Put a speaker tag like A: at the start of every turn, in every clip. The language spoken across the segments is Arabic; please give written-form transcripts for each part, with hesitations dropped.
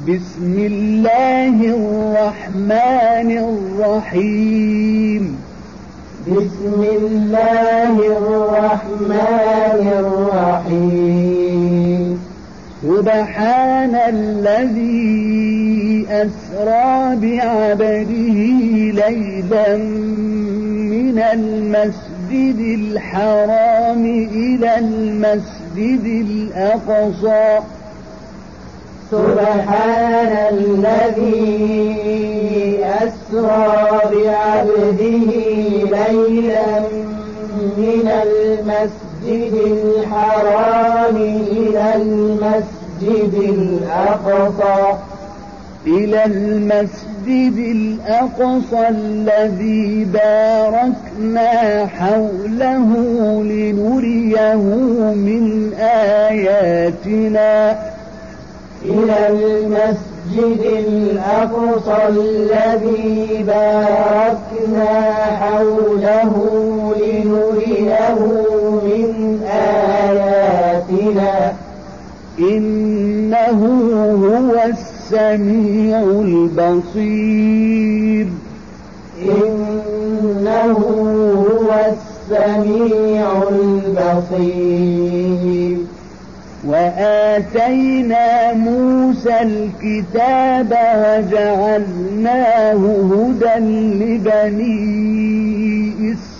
A: بسم الله الرحمن الرحيم.
B: بسم الله الرحمن الرحيم.
A: سبحان الذي أسرى بعبده ليلا من المسجد الحرام إلى المسجد الأقصى.
B: سبحان الذي أسرى بعبده ليلا من المسجد الحرام إلى المسجد الأقصى الذي باركنا حوله لنريه من آياتنا. إلى المسجد الأقصى الذي باركنا حوله لنريه من آياتنا.
A: إنه هو السميع البصير.
B: إنه هو السميع البصير.
A: وآتينا موسى الكتاب وجعلناه هدى لبني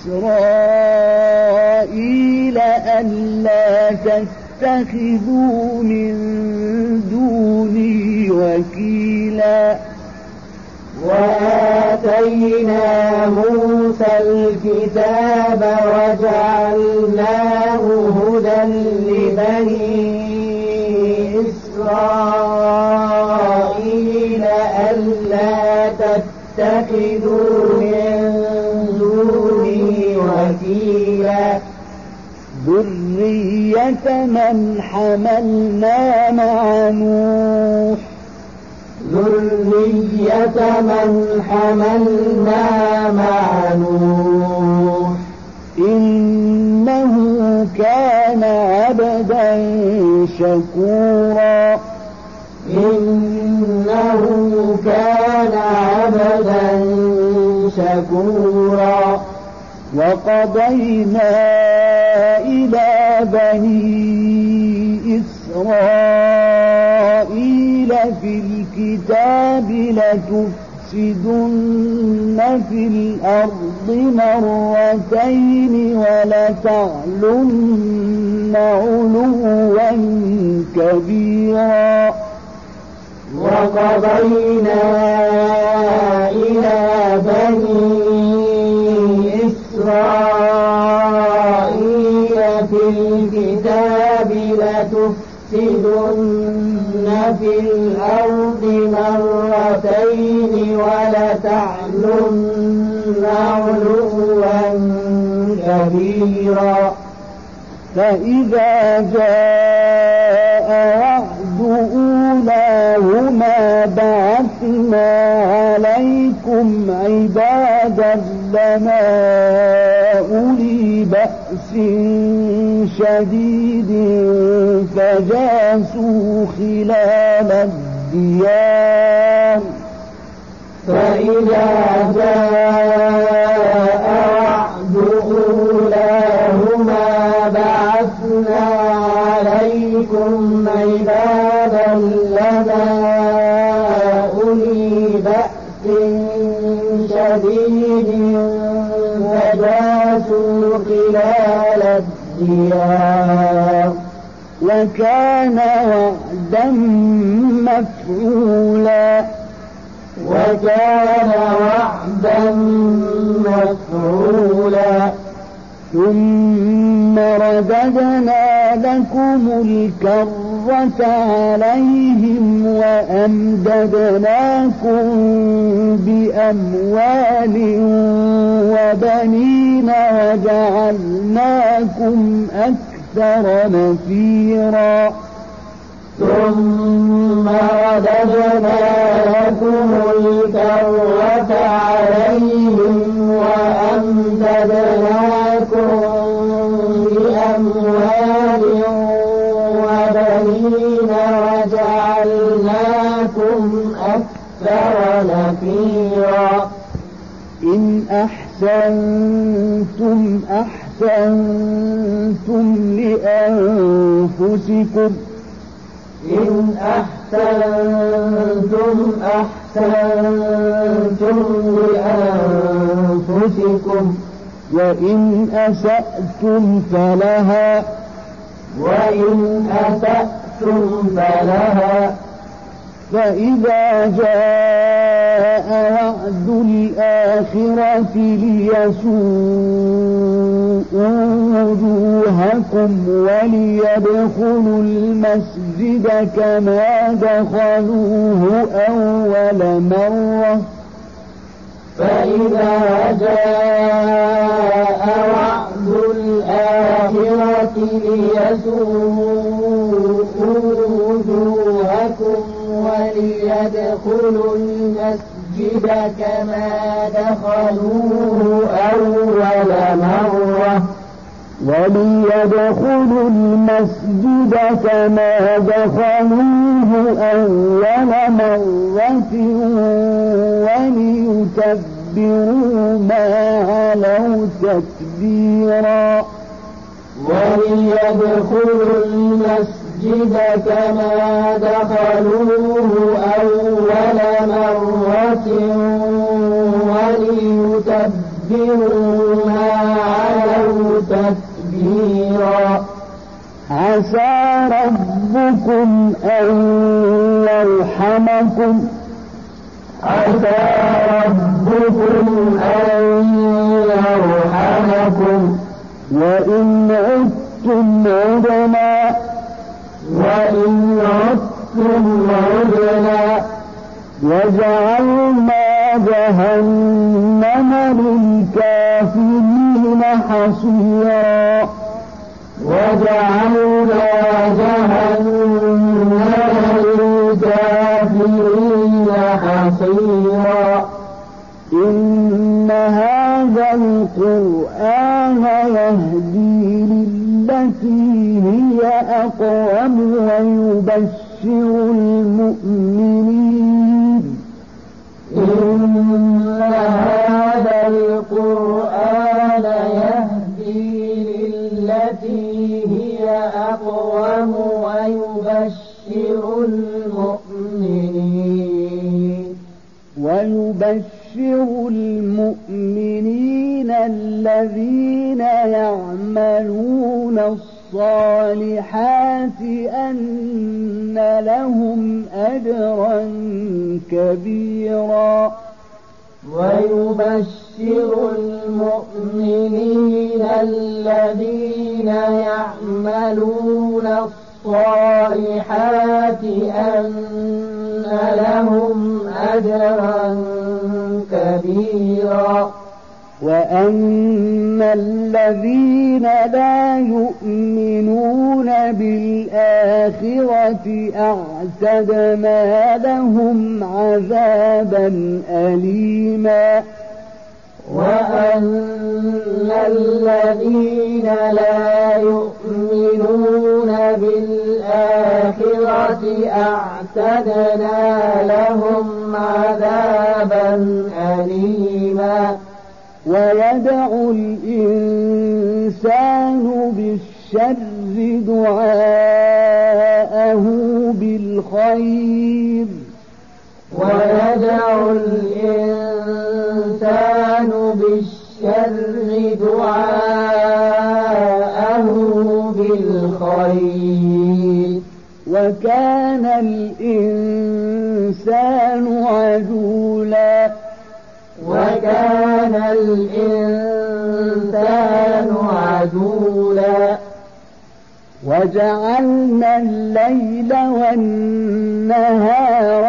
A: إسرائيل ألا تتخذوا من دوني وكيلا.
B: وآتينا موسى الكتاب وجعلناه هدى لبني إسرائيل ألا تتخذوا من دوني وكيلا.
A: ذرية من حملنا مع نوح.
B: ذرية من حملنا مع نوح.
A: إنه كان عبدا شكورا.
B: إنه كان عبدا شكورا.
A: وقضينا إلى بني إسرائيل في الكتاب لتفسدن في الأرض مرتين ولتعلن علوا كبيرا.
B: وقضينا إلى بني إسرائيل في الكتاب لتفسدن في الأرض مرتين ولتعلن علوا كبيرا.
A: فإذا جاء وعد أولاهما بعثنا عليكم عبادا لنا أولي بأس شديد فجاسوا خلال الديار.
B: فإذا جاء وعد أولاهما بعثنا عليكم عبادا لنا أولي بأس شديد فجاسوا خلال الديار.
A: وكان وعدا مفعولا.
B: وكان وعدا مفعولا.
A: ثم رددنا لكم الكرة عليهم وأمددناكم بأموال وبنين وجعلناكم أكثر نفيرا.
B: ثم رددنا لكم الكرة عليهم وأمددناكم بأموال وبنين وجعلناكم لكم أكثر نفيرا
A: إن أحسنتم أحسنتم لأنفسكم
B: إن أحسنتم أحسنتم لأنفسكم
A: وإن أسأتم فلها
B: وإن أسأتم فلها
A: فإذا جاء وعد الآخرة ليسوءوا وجوهكم وليدخلوا المسجد كما دخلوه أول مرة
B: فإذا جاء وعد الآخرة ليسوءوا وجوهكم وليدخلوا المسجد كما دخلوه أول مرة
A: وليدخلوا المسجد كما دخلوه أول مرة وليتبروا ما علوا تتبيرا
B: وليدخلوا المسجد كما دخلوه أول مرة وليتبروا ما علوا تتبيرا
A: عسى ربكم أن يرحمكم
B: عسى ربكم أن يرحمكم
A: وإن عدتم عدنا
B: وإن عدتم عدنا
A: وجعلنا جهنم للكافرين حصيرا
B: وجعلنا جهنم للكافرين حصيرا
A: إن هذا القرآن يهدي للتي هي أقوم ويبشر المؤمنين
B: إن هذا القرآن يهدي للتي هي أقوم ويبشر
A: المؤمنين الذين يعملون الصالحات أن لهم أجرا كبيرا
B: ويبشر المؤمنين الذين يعملون الصالحات أن لهم أجرا كبيرا
A: وأن الذين لا يؤمنون بالآخرة أعتدنا لهم عذابا أليما
B: وأن الذين لا يؤمنون بالآخرة أعتدنا لهم عذابا أليما
A: ويدع الإنسان بالشر دعاءه بالخير
B: ويدع الإنسان بالشر دعاءه بالخير
A: وكان الإنسان عجولا
B: وكان الإنسان عجولا
A: وجعلنا الليل والنهار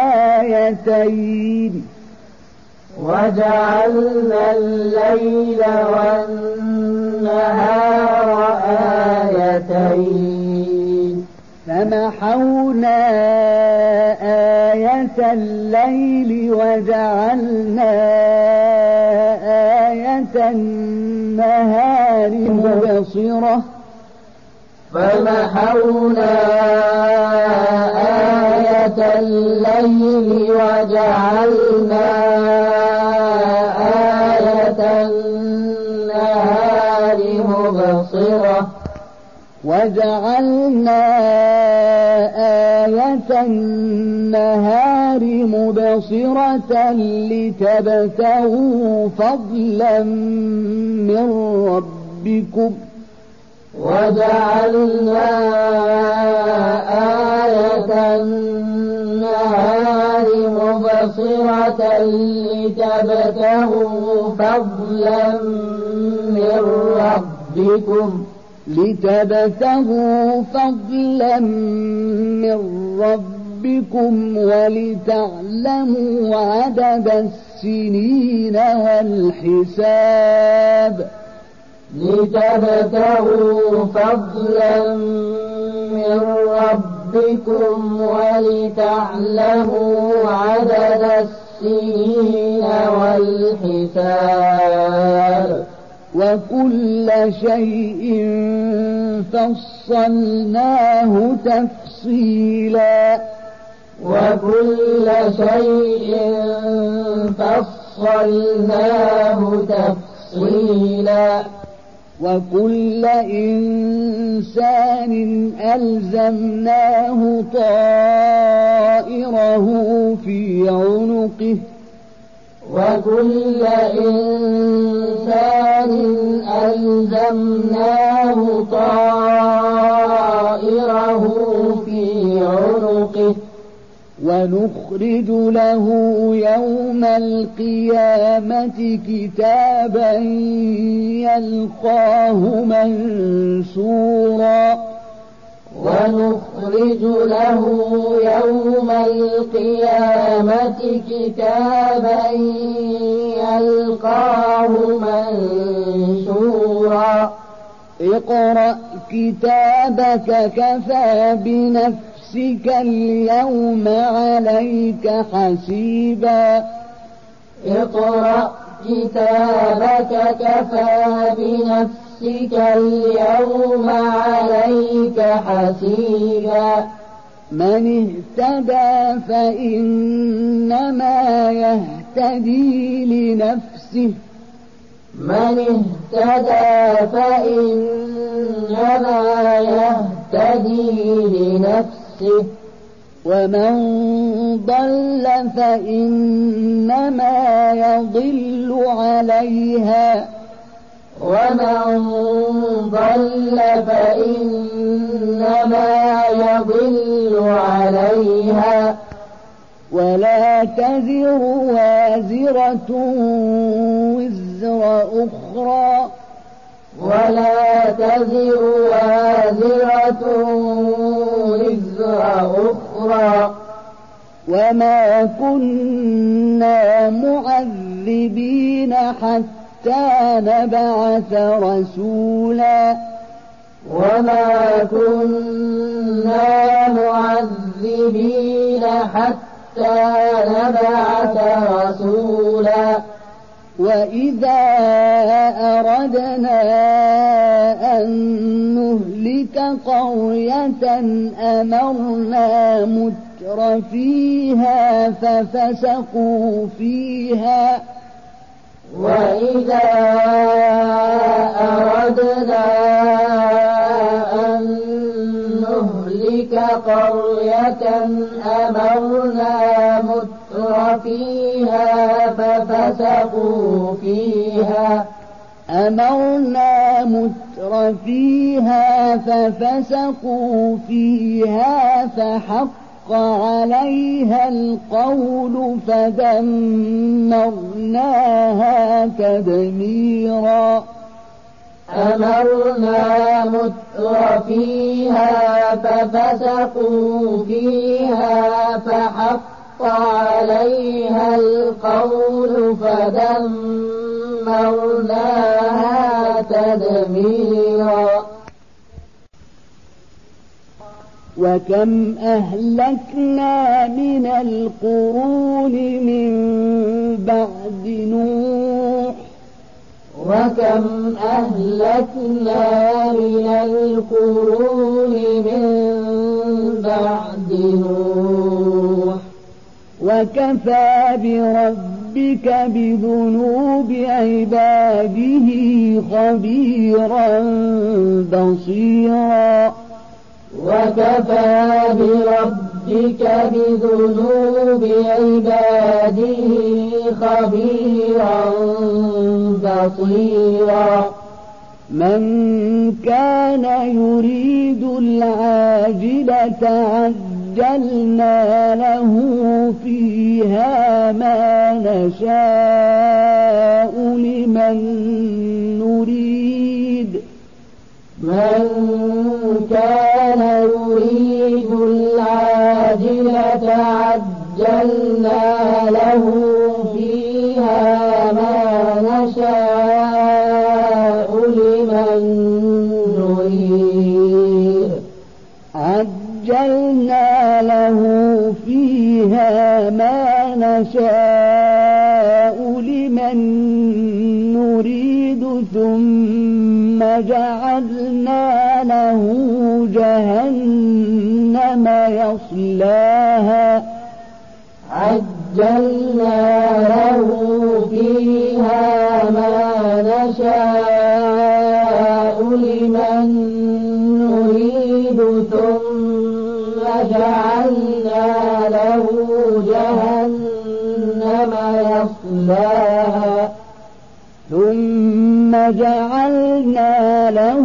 A: آيتين
B: وجعلنا الليل والنهار آيتين
A: فمحونا آية الليل وجعلنا آية النهار مبصرة
B: فمحونا آية الليل وجعلنا آية النهار مبصرة
A: لتبتغوا فضلا من ربكم
B: وجعلنا آية النهار مبصرة لتبتغوا فضلا من ربكم ولتعلموا عدد السنين والحساب لتبتغوا فضلا من ربكم ولتعلموا عدد السنين والحساب
A: وكل شيء فصلناه تفصيلا وكل إنسان ألزمناه طائره في عنقه ونخرج له يوم القيامة كتابا يلقاه منشورا اقرأ كتابك كفى بنفسك اليوم عليك حسيبا من اهتدى فإنما يهتدي لنفسه ومن ضل فإنما يضل عليها ولا تزر وازرة وزر أخرى وما كنا معذبين حتى نبعث رسولا وإذا أردنا أن نهلك قرية أمرنا متر فيها ففسقوا فيها ففسقوا فيها فحق عليها القول فدمرناها تدميرا وكم أهلكنا من القرون من بعد نوح
B: وكم أهلكنا من القرون من بعد نوح
A: وكفى بربك بذنوب عباده خبيرا بصيرا
B: وكفى بربك بذنوب عباده خبيرا بصيرا
A: من كان يريد العاجلة عجلنا له فيها ما نشاء لمن نريد
B: من كان يريد العاجلة عجلنا له فيها ما نشاء لمن نريد
A: عجلنا له فيها ما نشاء لمن نريد ثم جعلنا له جهنم يصلاها
B: عجلنا له فيها ما نشاء لمن نريد ثم جعلنا له جهنم يصلاها
A: ثم جعلنا له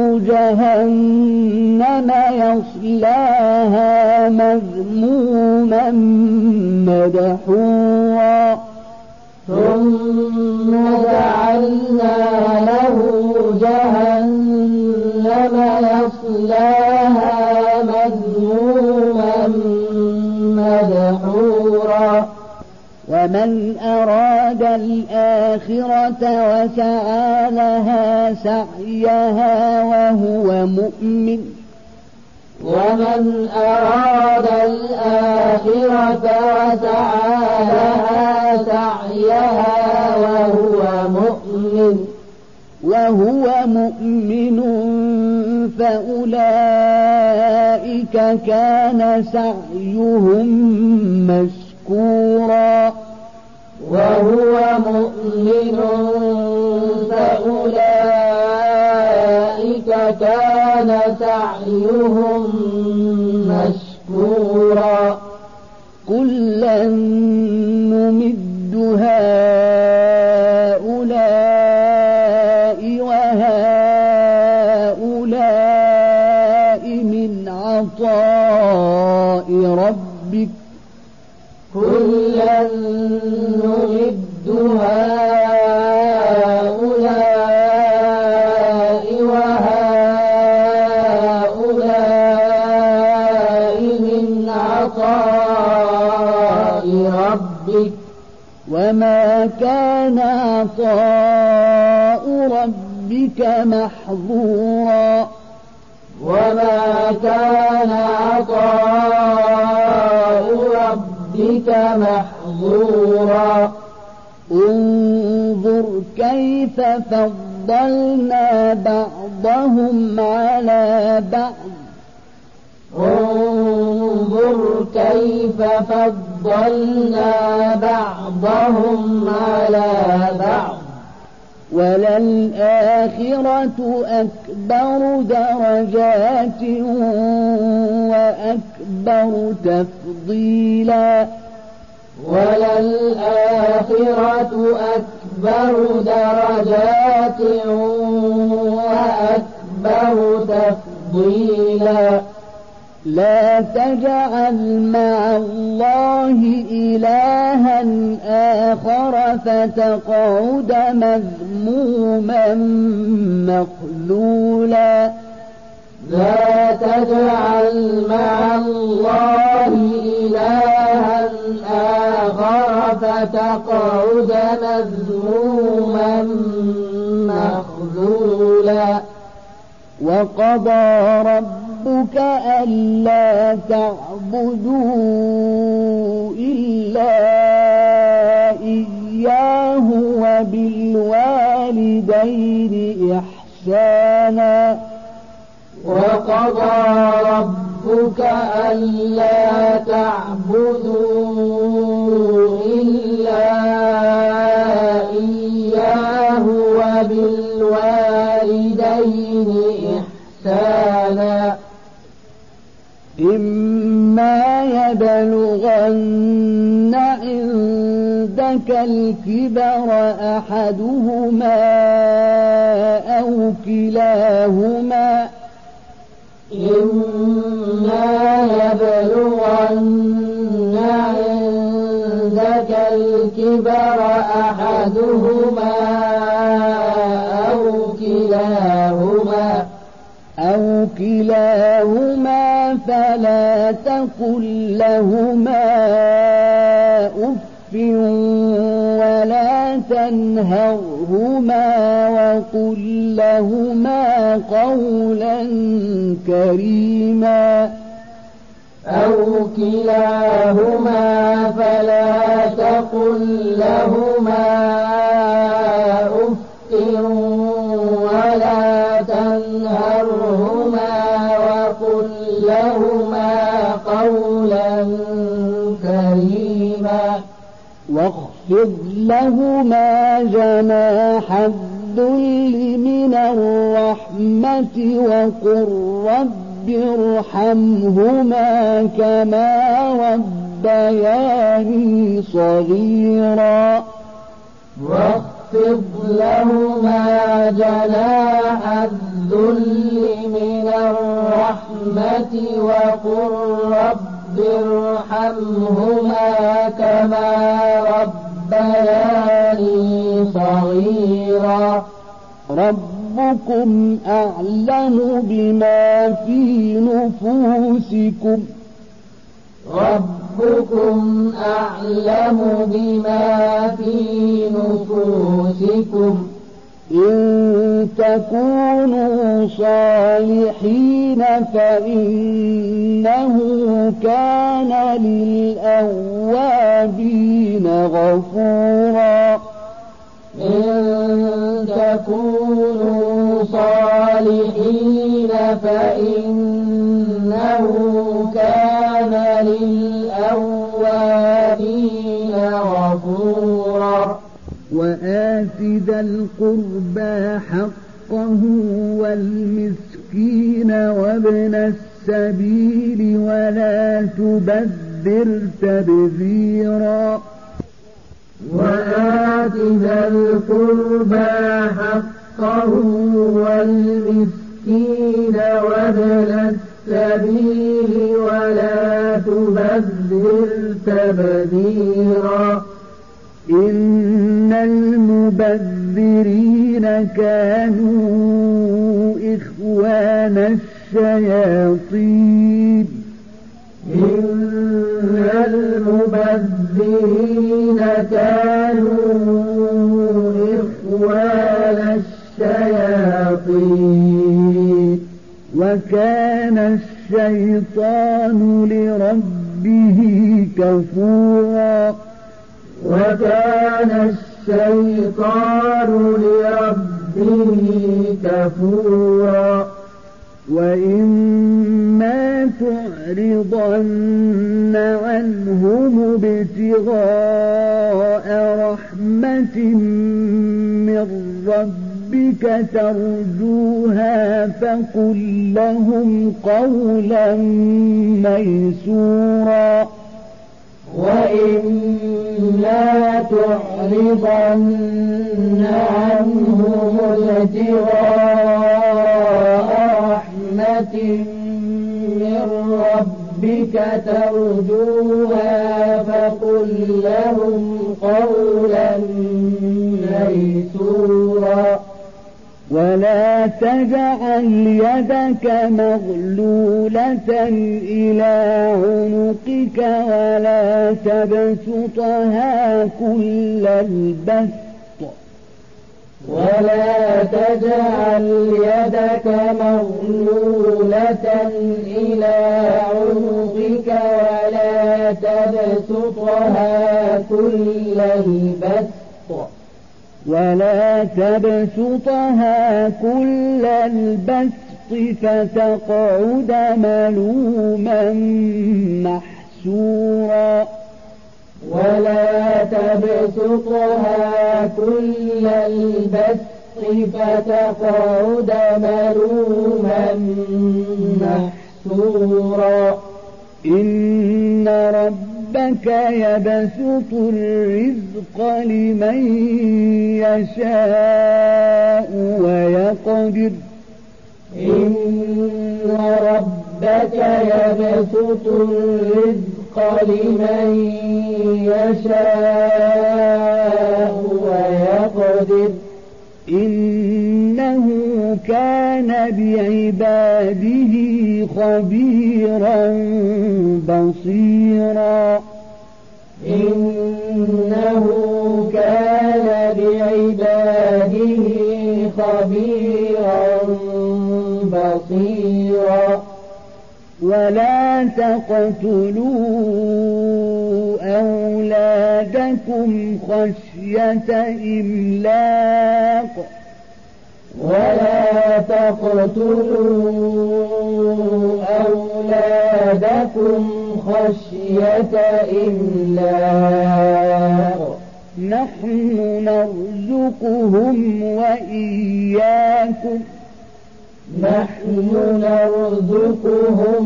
A: جهنم يصلاها مذموما مدحورا
B: ثم جعلنا له جهنم يصلاها مذموما مدحورا
A: ومن أراد الآخرة وسعى لها سعيها وهو مؤمن
B: ومن أراد الآخرة وسعى لها سعيها
A: وهو مؤمن فأولئك كان سعيهم مشكورا
B: وهو مؤمن فأولئك كان سعيهم مشكورا
A: كلا نمد هؤلاء وهؤلاء من عطاء ربك
B: كلا نمد هؤلاء وهؤلاء من عطاء ربك
A: وما كان عطاء ربك محظورا
B: وما كان عطاء ربك محظورا
A: انظر كيف فضلنا بعضهم على بعض
B: انظر كيف فضلنا بعضهم على بعض
A: وللآخرة أكبر درجات وأكبر تفضيلا
B: وللآخرة أكبر درجات وأكبر تفضيلا
A: لا تجعل مع الله إلها آخر فتقعد مذموما مخذولا
B: لا تجعل مع الله إلها آخر فتقعد مذموما مخذولا
A: وقضى ربك ألا تعبدوا إلا إياه وبالوالدين
B: وقضى ربك ألا تعبدوا إلا إياه وبالوالدين إحسانا
A: إما يبلغن عندك الكبر أحدهما أو كلاهما
B: عندك الكبر أحدهما أو كلاهما فلا تقل لهما أف ولا تنهرهما وقل لهما قولا كريما
A: أو كلاهما فلا تقل لهما أف ولا تنهرهما وقل لهما قولا كريما واخفض لهما جناح الذل من الرحمة وقل رب ارحمهما كما ربياني صغيرا واخفض لهما جناح الذل من الرحمة وقل رب ارحمهما كما ربياني صغيرا ربكم أعلم بما في نفوسكم إن تكونوا صالحين فإنه كان للأوابين غفورا إن تكونوا صالحين فإنه كان للأوابين غفورا وآت ذا القربى حقه والمسكين وابن السبيل ولا تبذر تبذيرا وآت ذا القربى حقه والمسكين وابن السبيل ولا تبذر تبذيرا إن المبذرين كانوا إخوان الشياطين وكان الشيطان لربه كفورا وإما تعرضن عنهم ابتغاء رحمة من ربك ترجوها فقل لهم قولا ميسورا وإما تعرضن عنهم ابتغاء رحمة من ربك ترجوها فقل لهم قولا ميسورا ولا تجعل يدك مغلولة إلى عنقك ولا تجعل يدك مغلولة إلى عنقك ولا تبسطها كل البسط
B: فتقعد ملوما محسورا
A: ولا تبسطها كل البسط فتقعد ملوما محسورا
B: إن ربك يبسط الرزق لمن يشاء ويقدر
A: إن ربك يبسط الرزق لمن يشاء ويقدر
B: إنه كان بعباده خبيرا بصيرا
A: إنه كان بعباده خبيرا بصيرا
B: ولا تقتلوا أولادكم خشية إملاق
A: ولا تقتلوا أولادكم خشية إملاق
B: نحن نرزقهم وإياكم
A: نحن نرزقهم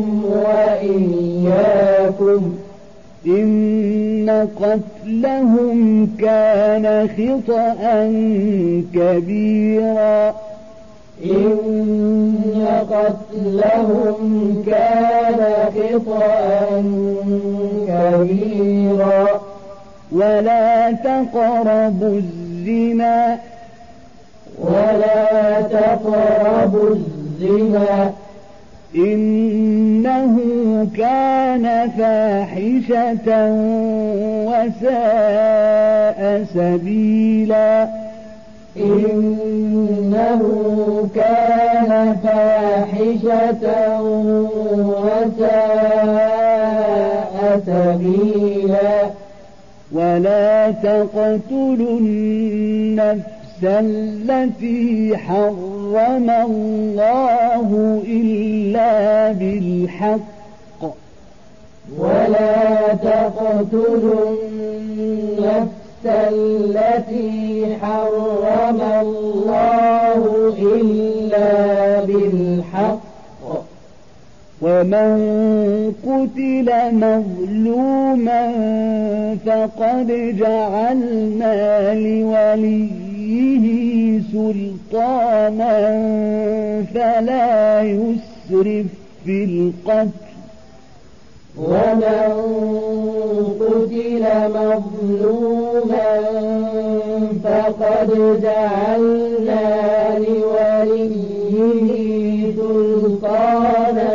A: وإياكم
B: إن قتلهم كان خطأ كبيرا
A: إن قتلهم كان خطأ كبيرا
B: ولا تقربوا الزنا
A: ولا تقربوا الزنا
B: إنه كان فاحشة وساء سبيلا
A: إنه كان فاحشة وساء سبيلا
B: ولا تقتلوا النفس التي حرم الله إلا بالحق
A: ولا تقتلوا النفس التي حرم الله إلا بالحق
B: ومن قتل مظلوما فقد جعلنا لوليه سلطانا فلا يسرف في القتل
A: ومن قتل مظلوما فقد جعلنا لوليه سلطانا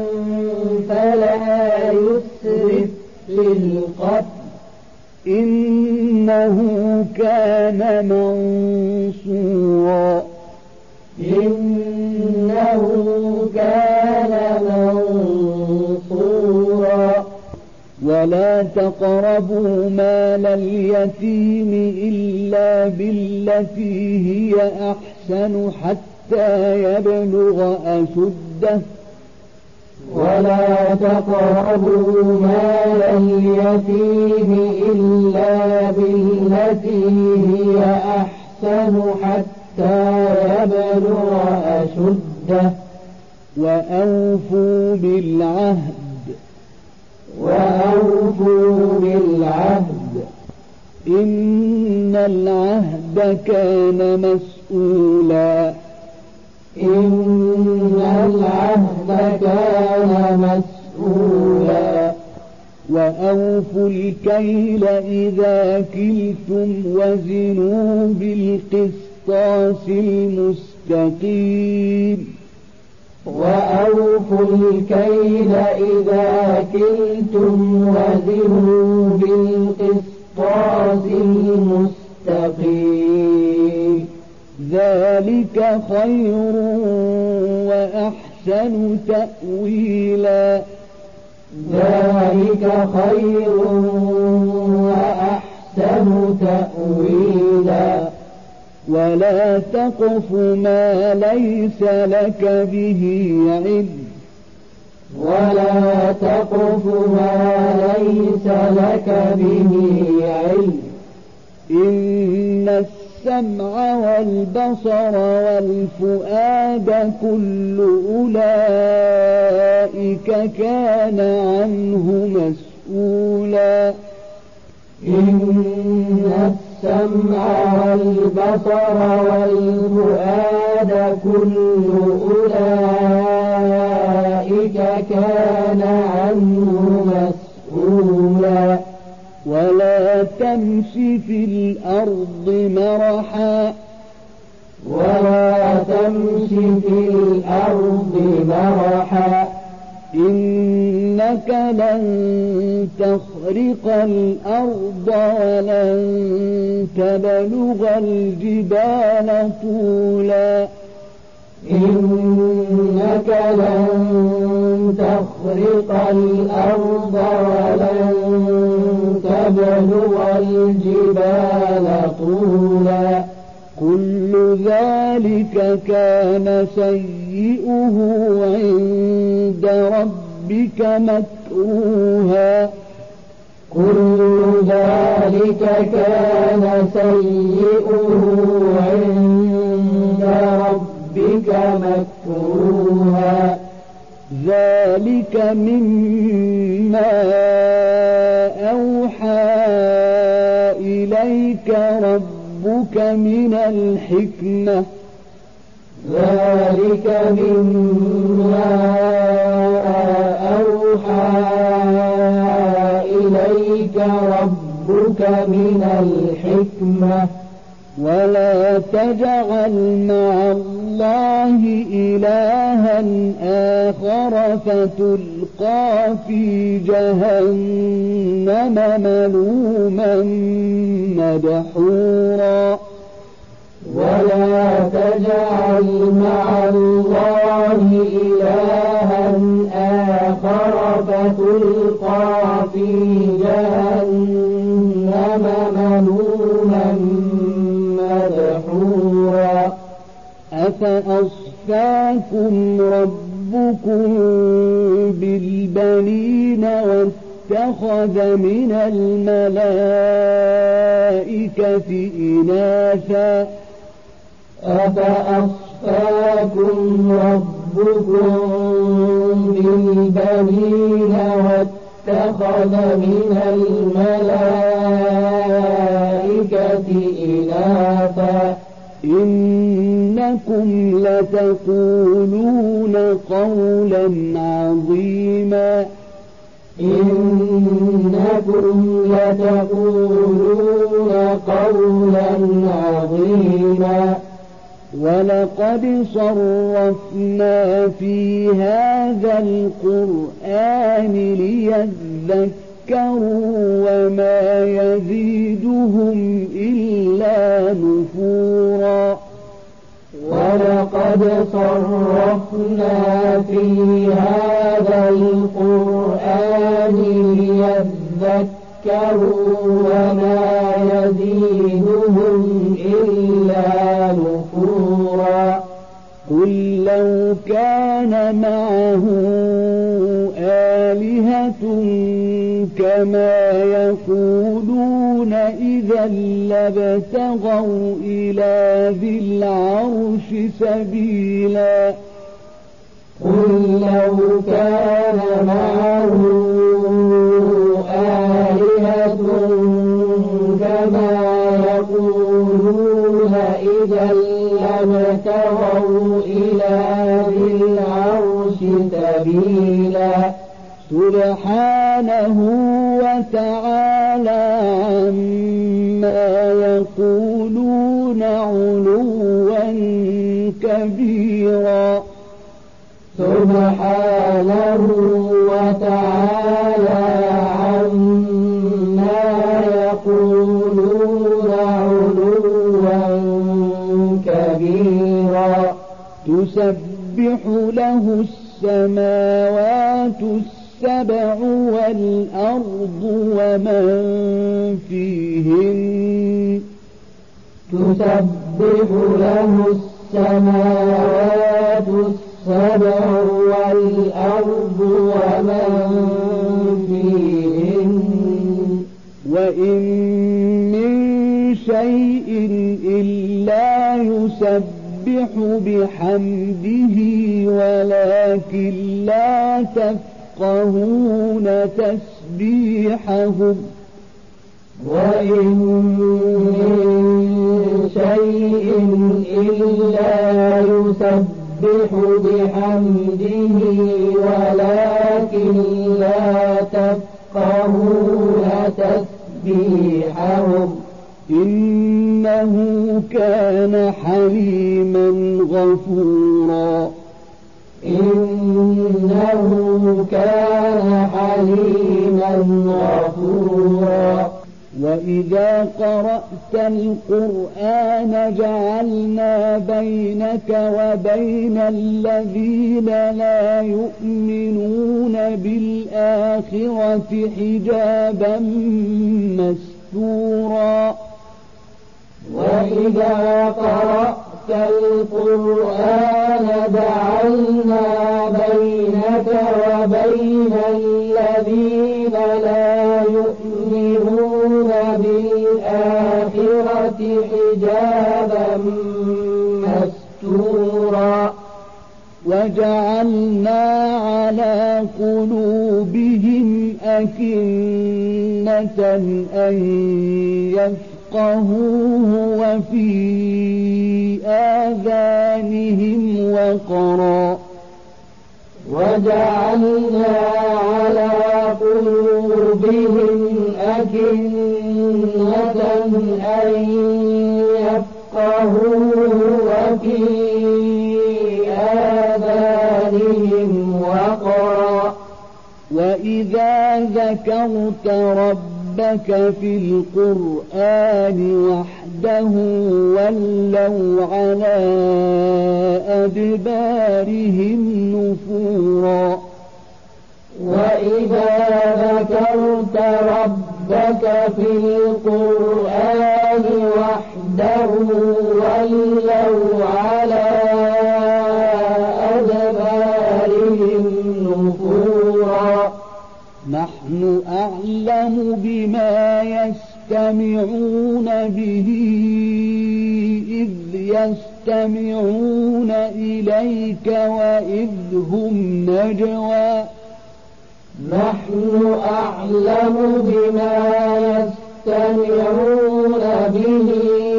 A: فلا يسرف في القتل
B: إنه كان منصورا
A: إنه كان منصورا
B: ولا تقربوا مال اليتيم إلا بالتي هي أحسن حتى يبلغ أشده
A: ولا تقربوا مال اليتيم إلا بالتي هي أحسن حتى يبلغ أشده
B: وأوفوا بالعهد إن العهد كان مسؤولا
A: إن العهد كان مسؤولا
B: وأوفوا الكيل إذا كلتم وزنوا بالقسطاس المستقيم
A: وأوفوا الكيل إذا كلتم وزنوا بالقسطاس المستقيم
B: ذلك خير وأحسن تأويلا
A: ذلك خير وأحسن تأويلا
B: ولا تقف ما ليس لك به علم
A: ولا تقف ما ليس لك به علم
B: إن السمع والبصر والفؤاد كل أولئك كان عنه مسؤولا
A: إن السمع والبصر والفؤاد كل أولئك كان عنه مسؤولا
B: ولا تمش في الأرض مرحا
A: ولا تمش في الأرض مرحا
B: إنك لن تخرق الأرض ولن تبلغ الجبال طولا
A: إنك لن تخرق الأرض ولن تبلغ الجبال طولا
B: كل ذلك كان سيئه عند ربك مكروها
A: كل ذلك كان سيئه عند ربك مكروها
B: ذلك مما أوحى إليك ربك من الحكمة
A: ذلك مما أوحى إليك ربك من الحكمة
B: ولا تجعل مع الله إلها آخر فتلقى في جهنم ملوما مدحورا
A: ولا تجعل مع الله إلها آخر فتلقى في جهنم ملوما مدحورا
B: أفأصفاكم ربكم بالبنين واتخذ من الملائكة إناثا
A: أفأصفاكم ربكم بالبنين واتخذ من الملائكة إناثا
B: إنكم لتقولون قولا عظيما
A: إنكم لتقولون قولا عظيما
B: ولقد صرفنا في هذا القرآن ليذكروا وما يزيدهم إلا نفورا
A: ولقد صرفنا في هذا القرآن ليذكروا وما يزيدهم إلا نفورا
B: قل لو كان معه آلهة كما يقولون إذا لابتغوا إلى ذي العرش سبيلا
A: قل لو كان معه آلهة كما يقولون إذا لابتغوا إلى ذي العرش سبيلا
B: سبحانه وتعالى عما يقولون علوا كبيرا
A: سبحانه وتعالى عما يقولون علوا كبيرا
B: تسبح له السماوات السبع والأرض ومن فيهن
A: تسبح تسبح له السماوات السبع والأرض ومن فيهن
B: وإن من شيء إلا يسبح بحمده ولكن لا تفقهون تسبيحهم
A: وإن من شيء إلا يسبح بحمده ولكن لا تفقهون تسبيحهم
B: إنه كان حليما غفورا
A: إنه كان حليما غفورا
B: وإذا قرأت القرآن جعلنا بينك وبين الذين لا يؤمنون بالآخرة حجابا مستورا
A: وإذا قرأت القرآن جعلنا بينك وبين الذين لا يؤمنون بالآخرة حجابا مستورا
B: وجعلنا على قلوبهم أكنة أن يفقهوه وفي آذانهم وقرا
A: وجعلنا على قلوبهم أكنة أن يفقهوه وفي آذانهم وقرا
B: وإذا ذكرت ربك في القرآن وحده ولوا على أدبارهم نفورا
A: وإذا ذكرت ربك في القرآن وحده ولوا على أدبارهم نفورا
B: نحن أعلم بما يستمعون به إذ يستمعون إليك وإذ هم نجوى
A: نحن أعلم بما يستمعون به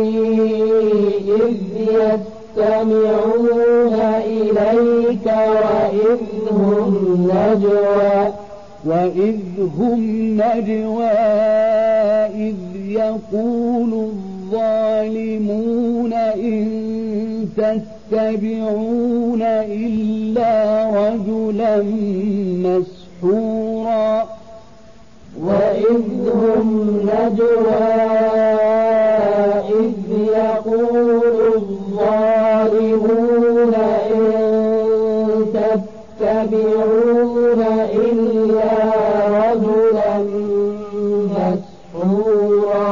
A: إذ يستمعون إليك
B: وإذ هم نجوى إذ يقول الظالمون إن تتبعون إلا رجلا مسحورا
A: وإذ هم نجوى إذ يقول الظالمون إن تتبعون إلا رجلا مسحورا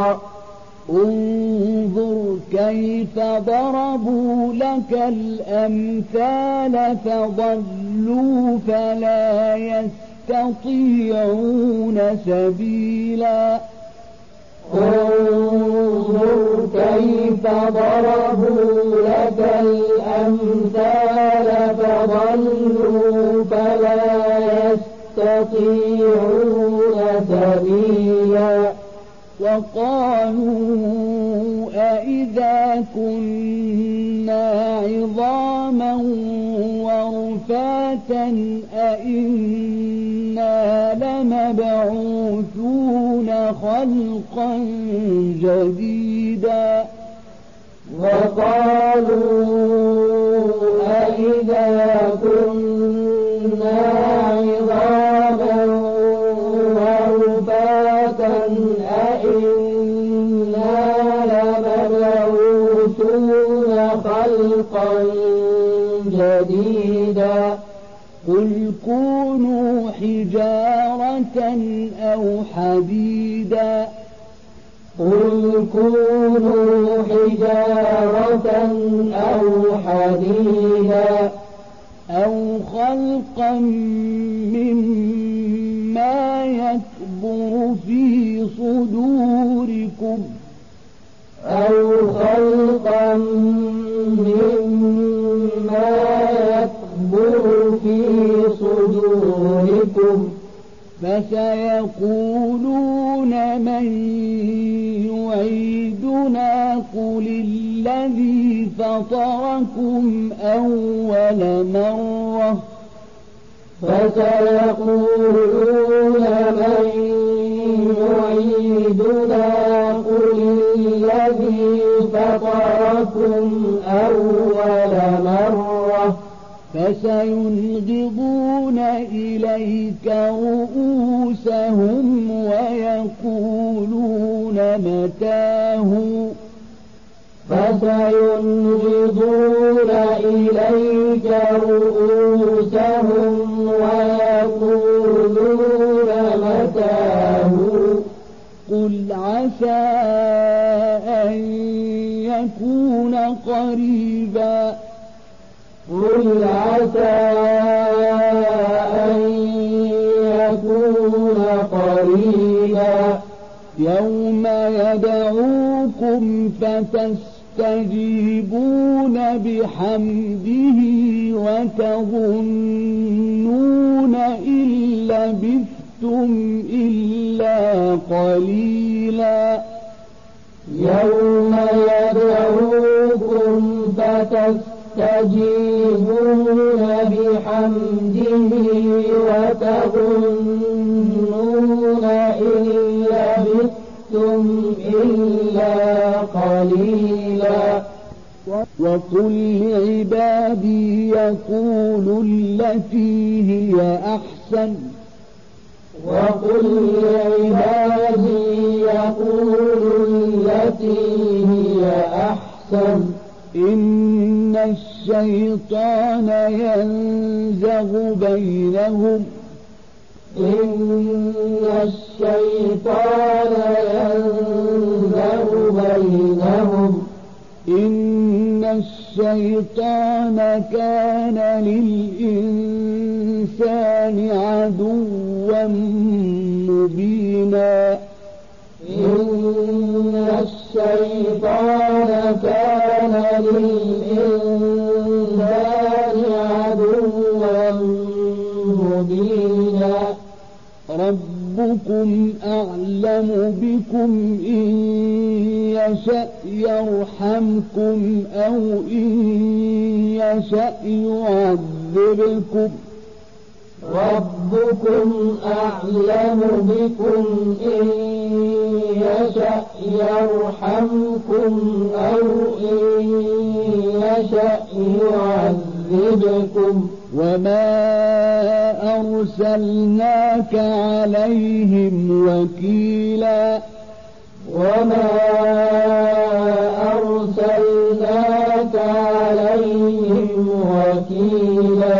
B: انظر كيف ضربوا لك الأمثال فضلوا فلا يستطيعون سبيلا
A: انظر كيف ضربوا لك الأمثال فضلوا فلا يستطيعون سبيلا
B: وقالوا أإذا كنا عظاما ورفاتا أإنا لمبعوثون خلقا جديدا
A: وقالوا أإذا كنا عظاما ورفاتا أإنا لمبعوثون خلقا جديدا
B: قل كونوا حجارة أو حديدا
A: قل كونوا حجارة أو حديدا
B: أو خلقا مما يكبر في صدوركم
A: أو خلقا مما يكبر في صدوركم
B: فسيقولون من يعيدنا قل الذي فطركم أول مرة
A: فسيقولون من يعيدنا قل الذي فطركم أول مرة
B: فسينغضون إليك رؤوسهم ويقولون متاه
A: فسينغضون إليك رؤوسهم ويقولون متاه
B: قل عسى أن يكون قريبا
A: قل عسى أن يكون قريبا
B: يوم يدعوكم فتستجيبون بحمده وتظنون إن لبثتم إلا قليلا
A: يوم يدعوكم فتستجيبون بحمده وتظنون إن لبثتم إلا قليلا
B: وقل لعبادي يقولوا التي هي أحسن
A: وقل لعبادي يقولوا التي هي أحسن
B: إن الشيطان ينزغ بينهم
A: إن الشيطان ينزغ بينهم
B: إن الشيطان كان للإنسان عدوا مبينا
A: إن الشيطان كان للإنسان عدوا مبينا
B: ربكم أعلم بكم إن يشأ يرحمكم أو إن يشأ يعذبكم
A: ربكم أعلم بكم إن يشأ يرحمكم أو إن يشأ يعذبكم
B: وما أرسلناك عليهم وكيلا
A: وما أرسلناك عليهم وكيلا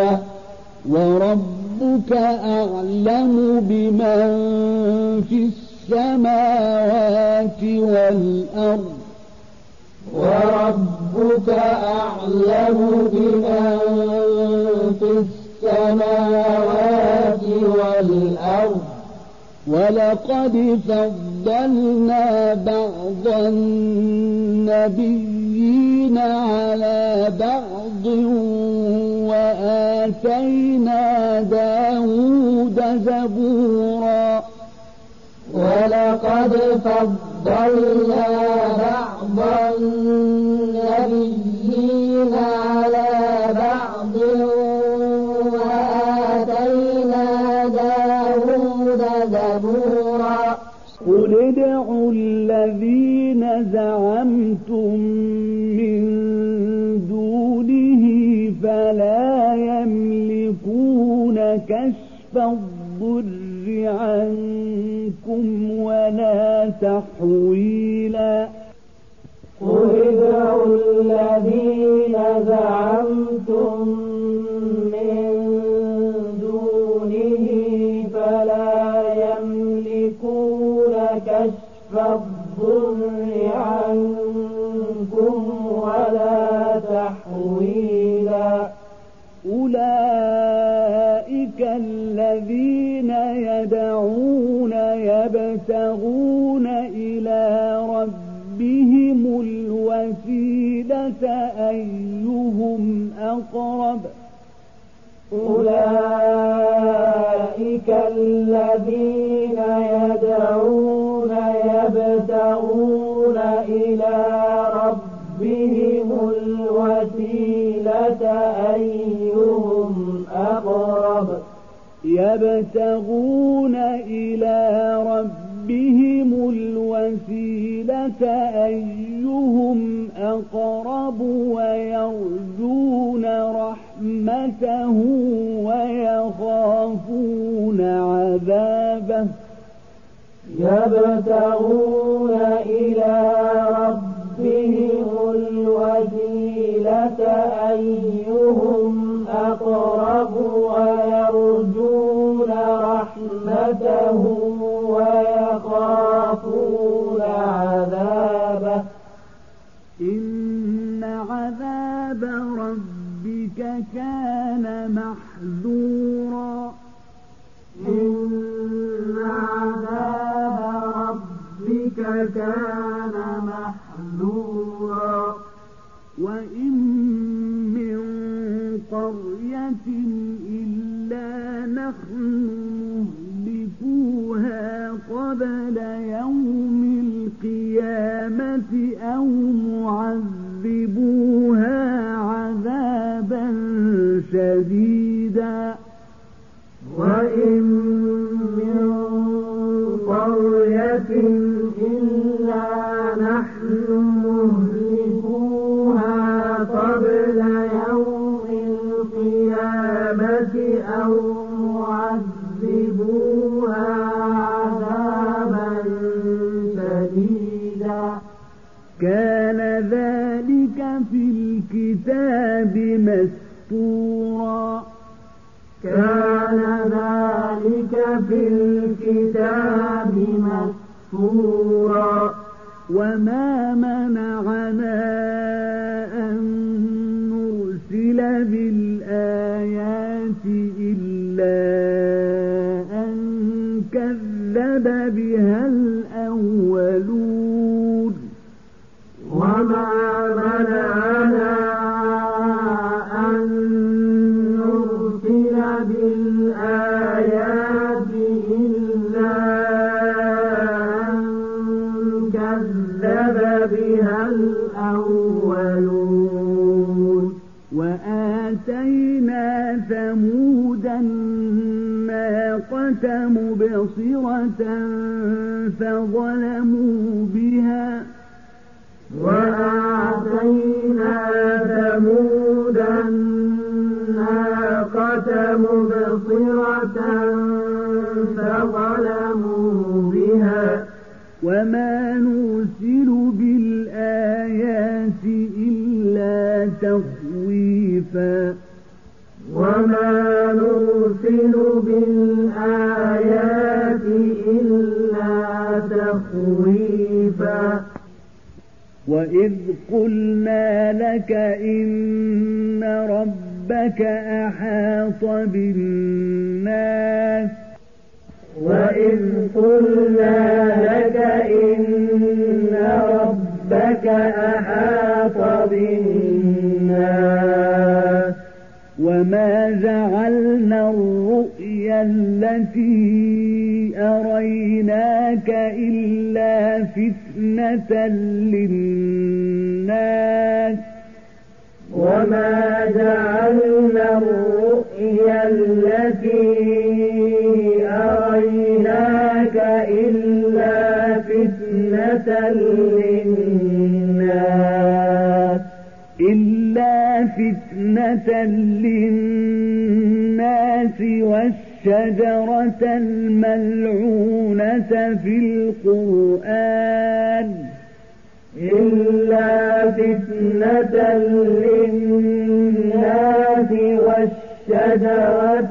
B: وربك أعلم بمن في السماوات والأرض
A: وربك أعلم بمن في السماوات والأرض
B: ولقد فضلنا بعض النبيين على بعض وآتينا داود زبورا
A: ولقد فضلنا بعض النبيين على بعض وآتينا داود زبورا
B: قل ادعوا الذين زعمتم من دونه فلا يملكون كشف الضر عنكم ولا تحويلا
A: قل ادعوا الذين زعمتم من دونه فلا يملكون كشف الضر الضر عنكم ولا تحويلا
B: أولئك الذين يدعون يبتغون إلى ربهم الوسيلة أيهم أقرب
A: أولئك الذين يدعون يبتغون إلى ربهم الوسيلة أيهم أقرب
B: يبتغون إلى ربهم الوسيلة أيهم أقرب ويرجون رحمته ويخافون عذابه
A: يبتغون إلى ربهم الوسيلة أيهم أقرب ويرجون رحمته ويخافون عذابه
B: إن عذاب ربك كان محذورا
A: إن عذاب ربك كان محذورا
B: وإن من قرية إلا نحن مهلكوها قبل يوم القيامة أو معذبوها عذابا شديدا
A: وإن من قرية إلا نحن مهلكوها قبل يوم القيامة أو معذبوها عذابا شديدا
B: كان ذلك في الكتاب مسطورا
A: كان ذلك في الكتاب مسطورا
B: وما منعنا أن نرسل بالآيات إلا أن كذب بها الأولون
A: وما منعنا أن نرسل بالآيات إلا أن كذب بها الأولون
B: وآتينا ثمود الناقة مبصرة فظلموا بها
A: وآتينا ثمود الناقة مبصرة فظلموا بها
B: وما نرسل بالآيات إلا تخويفا
A: وما نرسل بالآيات إلا تخويفا
B: وإذ قلنا لك إن ربك أحاط بالناس
A: وإذ قلنا لك إن ربك أحاط بالناس
B: وما جعلنا الرؤيا التي أريناك إلا فتنة للناس
A: وما جعلنا الرؤيا التي أريناك إلا فتنة للناس والشجرة الملعونة في القرآن إلا فتنة للناس والشجرة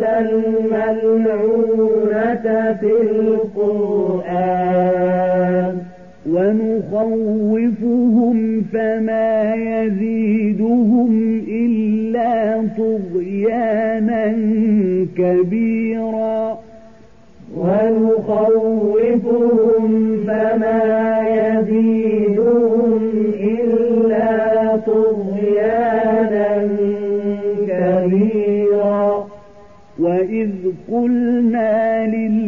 A: الملعونة في القرآن
B: ونخوف ونخوفهم فما يزيدهم إلا طغيانا كبيرا
A: ونخوفهم فما يزيدهم إلا طغيانا كبيرا
B: وإذ قلنا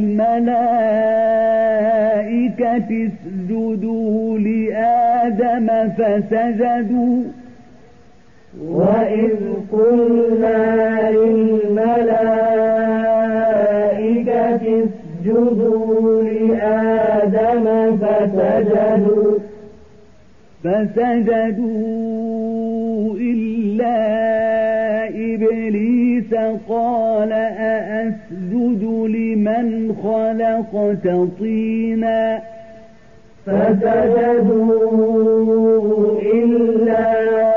B: للملائكة اسجدوا لآدم فسجدوا
A: وإذ قلنا للملائكة اسجدوا لآدم فسجدوا إلا إبليس قال أأسجد لمن خلقت طينا فسجدوا إلا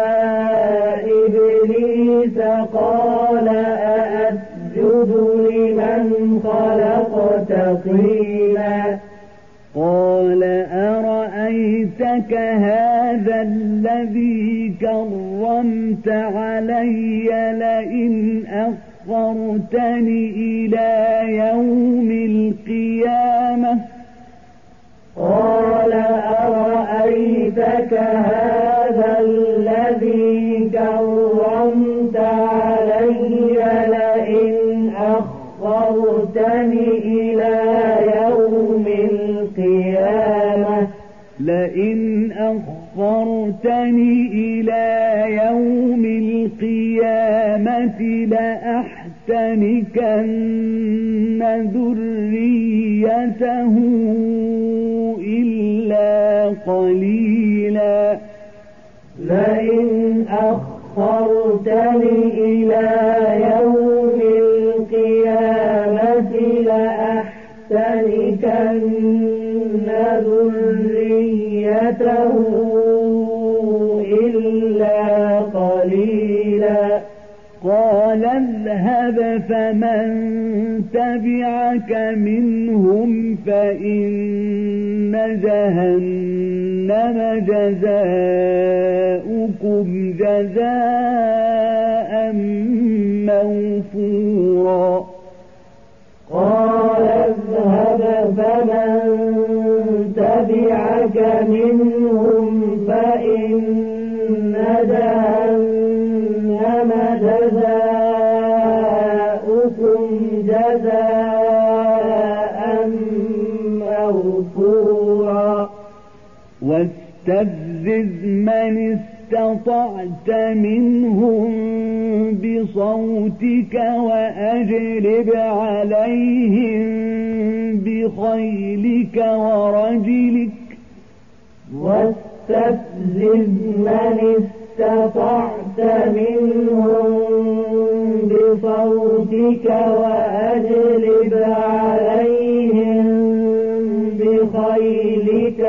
A: إبليس قال أأسجد لمن خلقت طينا
B: قال أرأيتك هذا الذي كرمت علي لئن أخرتني إلى يوم القيامة
A: قال أرأيتك هذا الذي كرمت علي لئن أخرتني إلى يوم القيامة لأحتنكن ذريته إلا قليلا لئن أخرتني إلى يوم القيامة لأحتنكن ذريته إلا قليلا
B: قال اذهب فمن تبعك منهم فإن جهنم جزاؤكم جزاء موفورا
A: قال اذهب فمن تبعك منهم فإن جهنم جزاؤكم جزاء موفورا
B: واستفزز من استطعت منهم بصوتك وأجلب عليهم بخيلك ورجلك
A: واستفزز من استطعت منهم بصوتك وأجلب عليهم بخيلك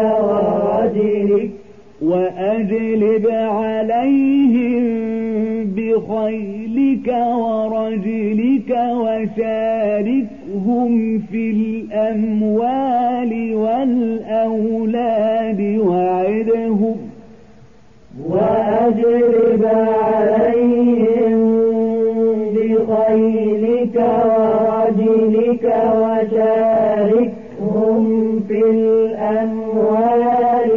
A: ورجلك وشاركهم في الأموال والأولاد وعدهم وأجلب عليهم بخيلك ورجلك وشاركهم في الأموال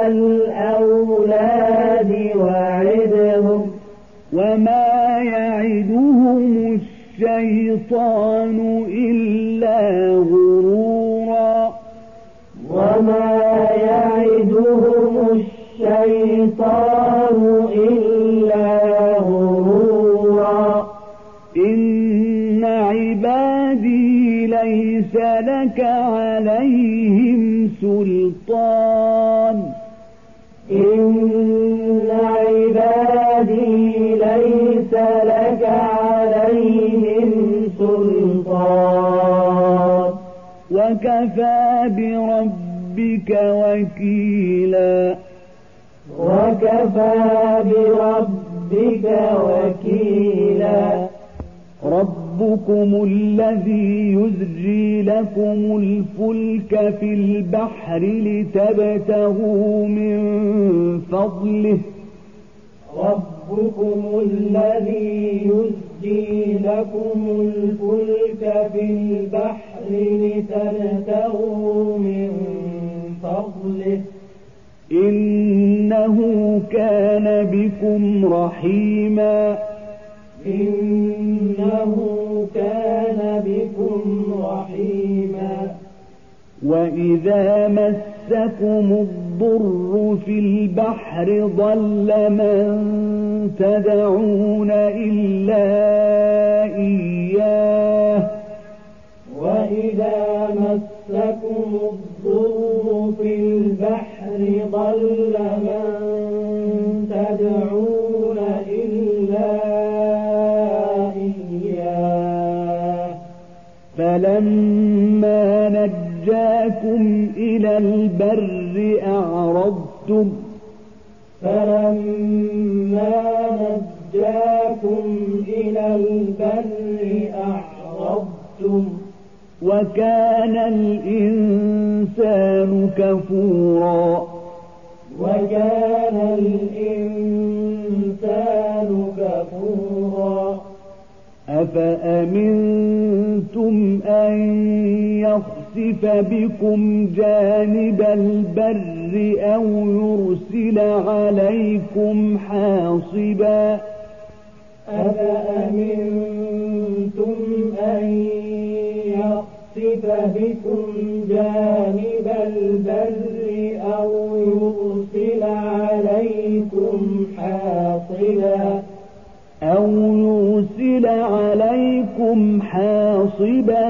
A: والأولاد وعدهم
B: وما يعدهم الشيطان إلا غرورا
A: وما يعدهم الشيطان إلا غرورا
B: إن عبادي ليس لك عليهم سلطان
A: إن عبادي ليس لك عليهم سلطان
B: وكفى بربك وكيلا
A: وكفى بربك وكيلا
B: رب ربكم الذي يزجي لكم الفلك في البحر لتبتغوا من فضله
A: ربكم الذي يزجي لكم الفلك في البحر لتبتغوا من فضله
B: إنه كان بكم رحيما
A: إنه كان بكم رحيما
B: وإذا مسكم الضر في البحر ضل من تدعون إلا إياه
A: وإذا مسكم الضر في البحر ضل من تدعون إلا إياه
B: فلما نجاكم إلى البر أعرضتم
A: إلى البر أعرضتم
B: وكان الإنسان كفورا أفأمنتم أن يخسف بكم جانب البر أو يرسل عليكم حاصبا
A: أفأمنتم أن يخسف بكم جانب البر أو يرسل عليكم حاصبا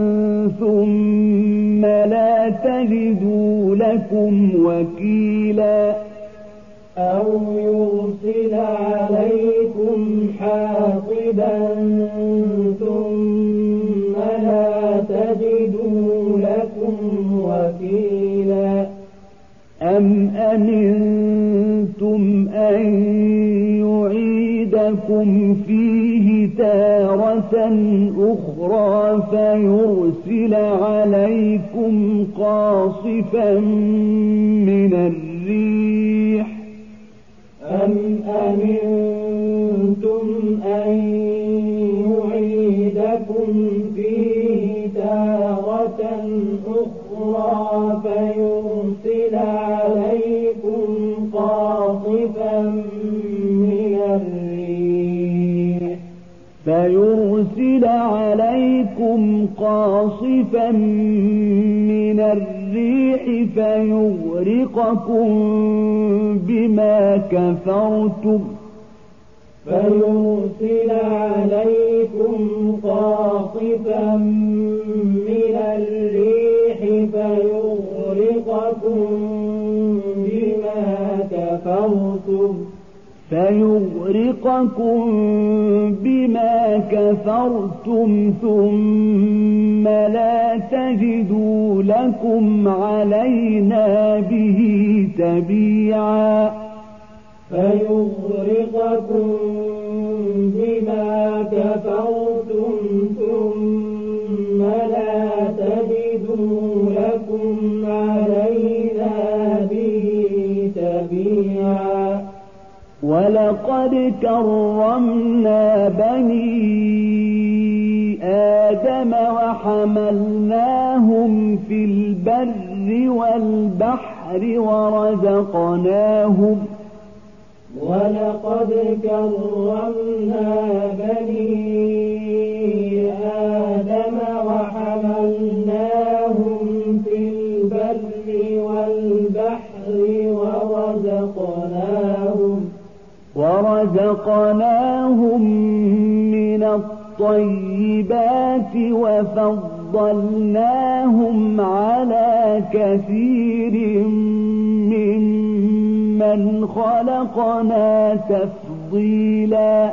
A: ثم لا تجدوا لكم وكيلا أم أمنتم أن يعيدكم فيه تارة أخرى فيرسل عليكم قاصفا من الريح فيرسل عليكم قاصفا من الريح فيغرقكم بما كفرتم ثم لا تجدوا لكم علينا به تبيعا ولقد كرمنا بني آدم وحملناهم في البر والبحر ورزقناهم من الطيبات وفضلناهم على كثير ممن خلقنا تفضيلا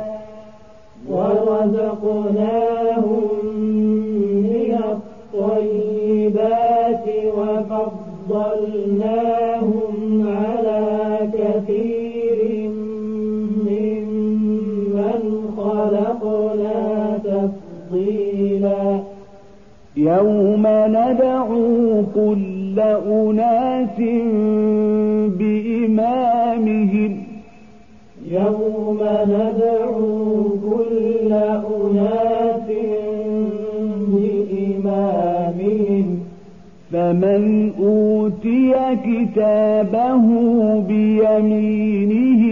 A: بيمينه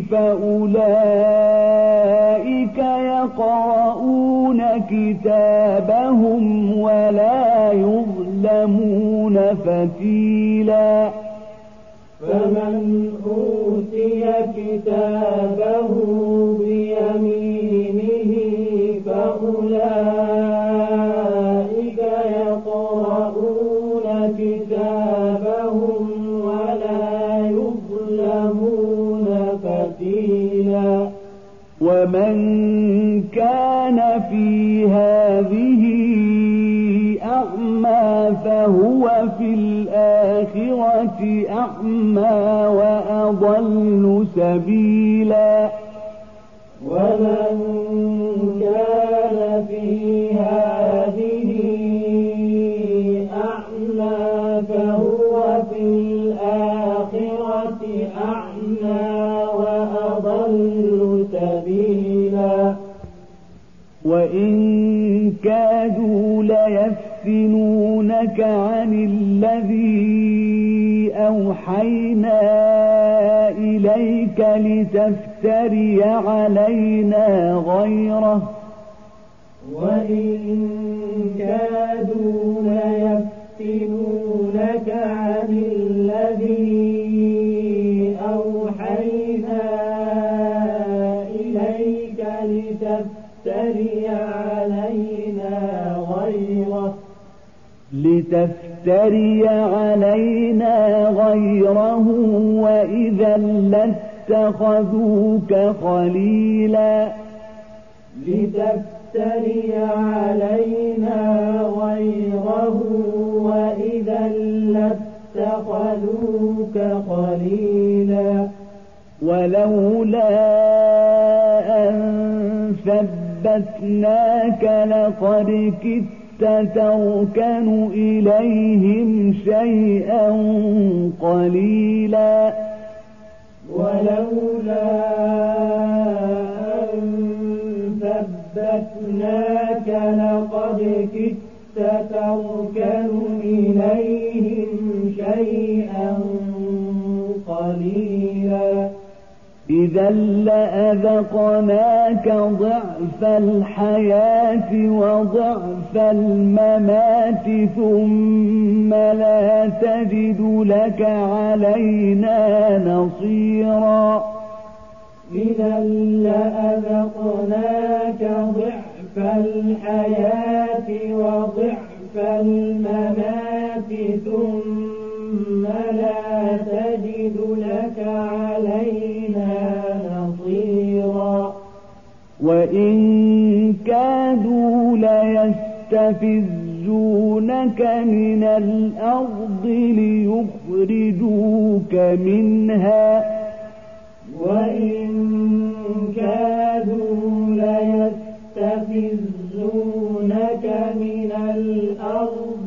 A: فأولئك يقرؤون كتابهم ولا يظلمون فتيلا
B: فمن أوتي كتابه بيمينه فأولئك يقرؤون كتابهم ولا يظلمون فتيلا
A: ومن كان في هذه أعمى فهو في الآخرة أعمى وأضل سبيلا
B: ومن كان في هذه أعمى فهو في الآخرة أعمى وأضل سبيلا
A: وإن كادوا ليفتنونك عن الذي أوحينا إليك لتفتري علينا غيره
B: وإن كادوا ليفتنونك عن الذي أوحينا إليك لتفتري علينا غيره وإذا لاتخذوك خليلا لتفتري علينا غيره وإذا لاتخذوك خليلا
A: ولولا أن ثبتناك لقد كدت تركن إليهم شيئا قليلا
B: ولولا أن ثبتناك لقد كدت تركن إليهم شيئا قليلا
A: إذا لأذقناك ضعف الحياة وضعف الممات ثم لا تجد لك علينا نصيرا
B: إذا لأذقناك ضعف الحياة وضعف الممات ثم لا تجد لك علينا نصيرا
A: وإن كادوا ليستفزونك من الأرض ليخرجوك منها
B: وإن كادوا ليستفزونك من الأرض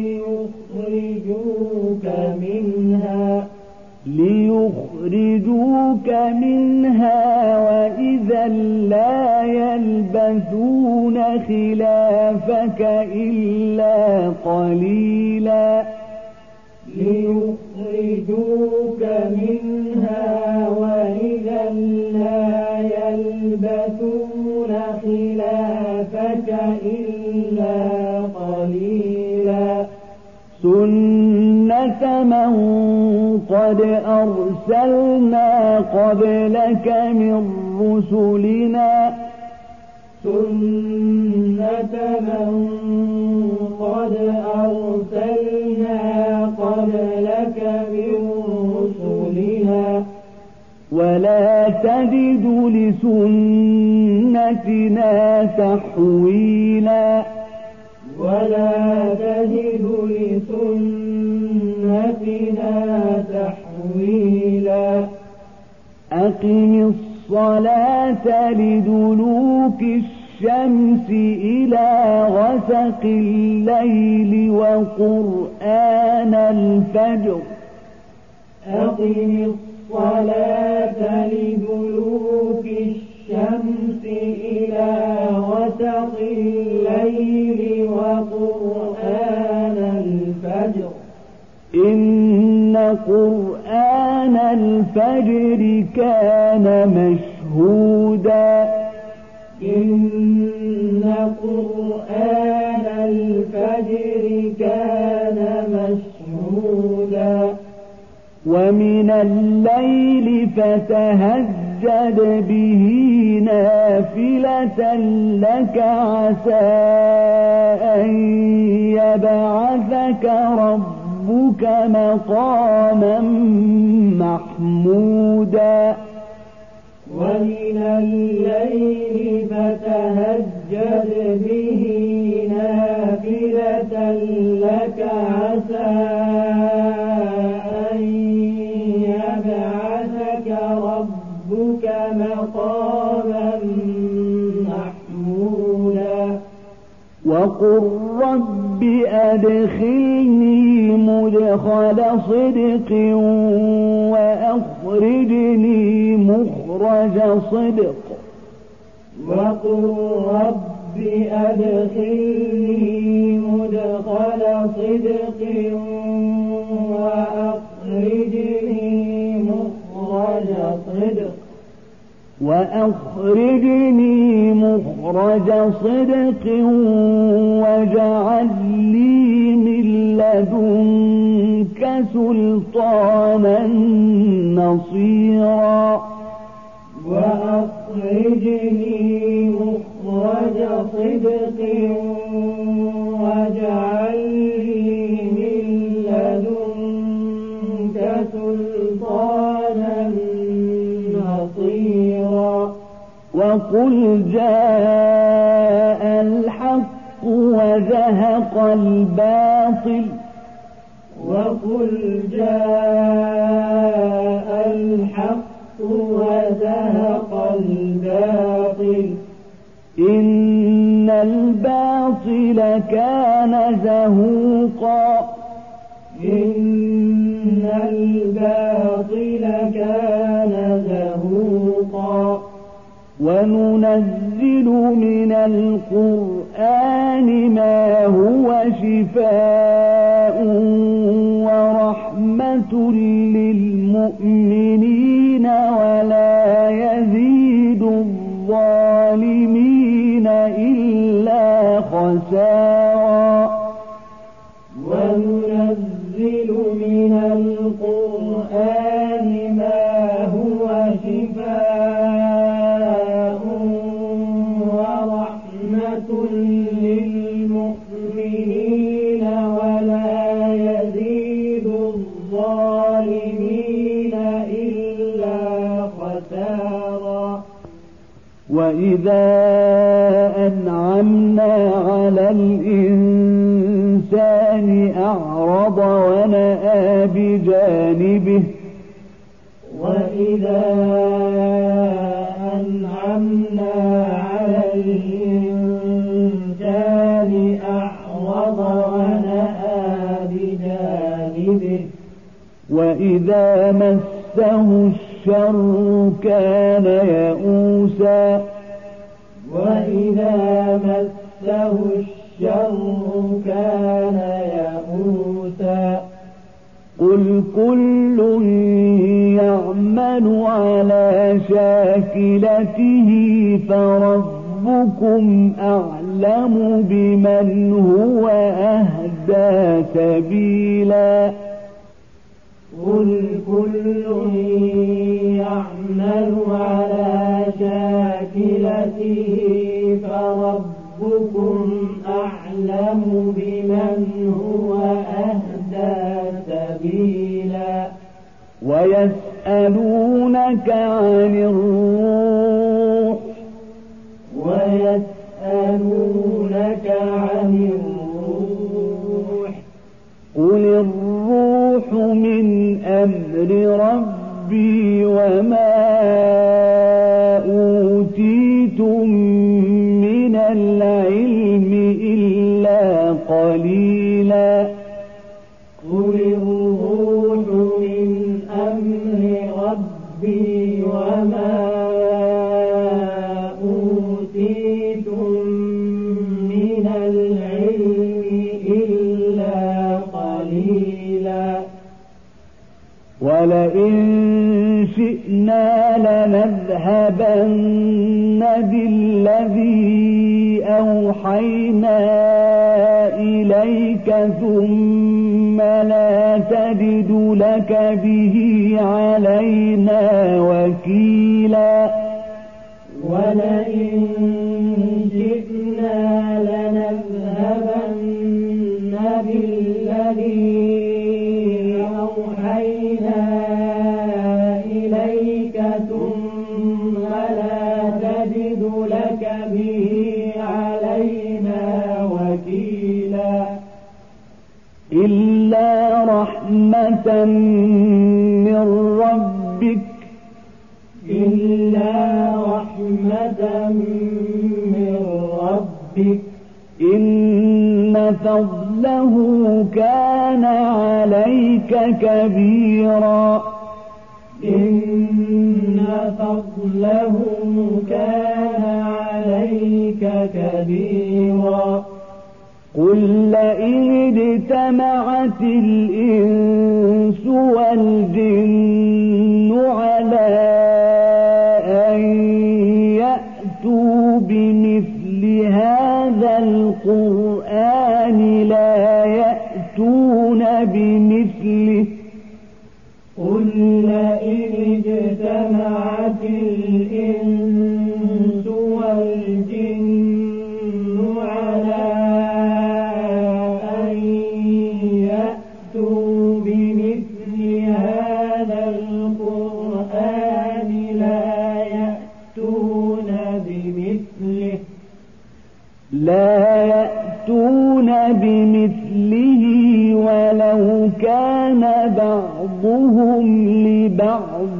A: ليخرجوك منها وإذا لا يلبثون خلافك إلا قليلا
B: ليخرجوك منها وإذا لا يلبثون خلافك إلا قليلا
A: سنة من قد أرسلنا قبلك من رسلنا
B: سنة من قد أرسلنا قبلك من رسلنا
A: ولا تجد لسنتنا تحويلا
B: ولا تجد لسنتنا تحويلا
A: أقم الصلاة لدلوك الشمس إلى غسق الليل وقرآن الفجر
B: أقم الصلاة لدلوك الشمس إلى غسق الليل وقرآن الفجر
A: إن قرآن الفجر الفجر كان مشهودا
B: إن قرآن الفجر كان مشهودا
A: ومن الليل فتهجد به نافلة لك عسى أن يبعثك ربك مقاما محمودا
B: ومن الليل فتهجد به نافلة لك عسى أن يبعثك ربك مقاما محمودا
A: وقل رب أدخلني مدخل صدق وأخرجني مخرج صدق
B: وقل رب أدخلني مدخل صدق
A: وأخرجني مخرج صدق واجعل لي من لدنك سلطانا نصيرا
B: وأخرجني مخرج صدق واجعل لي من لدنك سلطانا نصيرا
A: وقل جاء الحق وزهق الباطل
B: وقل جاء الحق وزهق الباطل
A: إن الباطل كان زهوقا
B: إن الباطل كان زهوقا
A: وننزل من القرآن ما هو شفاء ورحمة للمؤمنين ولا يزيد الظالمين إلا خسارا
B: وننزل من القرآن ما هو شفاء ورحمة للمؤمنين ولا يزيد الظالمين إلا خسارا
A: وإذا أنعمنا على الإنسان أعرض ونأى بجانبه
B: وإذا أنعمنا على الإنسان أعرض ونأى بجانبه
A: وإذا مسه الشر كان يئوسا
B: وإذا مسه الشر كان يئوسا
A: قل كل يعمل على شاكلته فربكم أعلم بمن هو أهدى سبيلا
B: قل كل يعمل على شاكلته فربكم أعلم بمن هو أهدى سبيلا
A: ويسألونك عن الروح قل الروح من أمر ربي وما أوتيتم من العلم إلا قليلا
B: قل الروح من أمر ربي وما أوتيتم من العلم إلا قليلا
A: ولئن شئنا لنذهبن بالذي أوحينا إليك ثم لا تجد لك به علينا وكيلا
B: ولئن جئنا لنذهبن بالذي أوحينا إليك ثم لا تجد لك به علينا وكيلا
A: إلا رحمة من ربك إن فضله كان عليك كبيرا
B: إن فضله كان عليك كبيرا
A: قل لئن اجتمعت الإنس والجن على أن يأتوا بمثل هذا القرآن لا يأتون بمثله
B: قل لئن اجتمعت الإنس والجن على أن يأتوا بمثل هذا القرآن
A: لا يأتون بمثله ولو كان بعضهم لبعض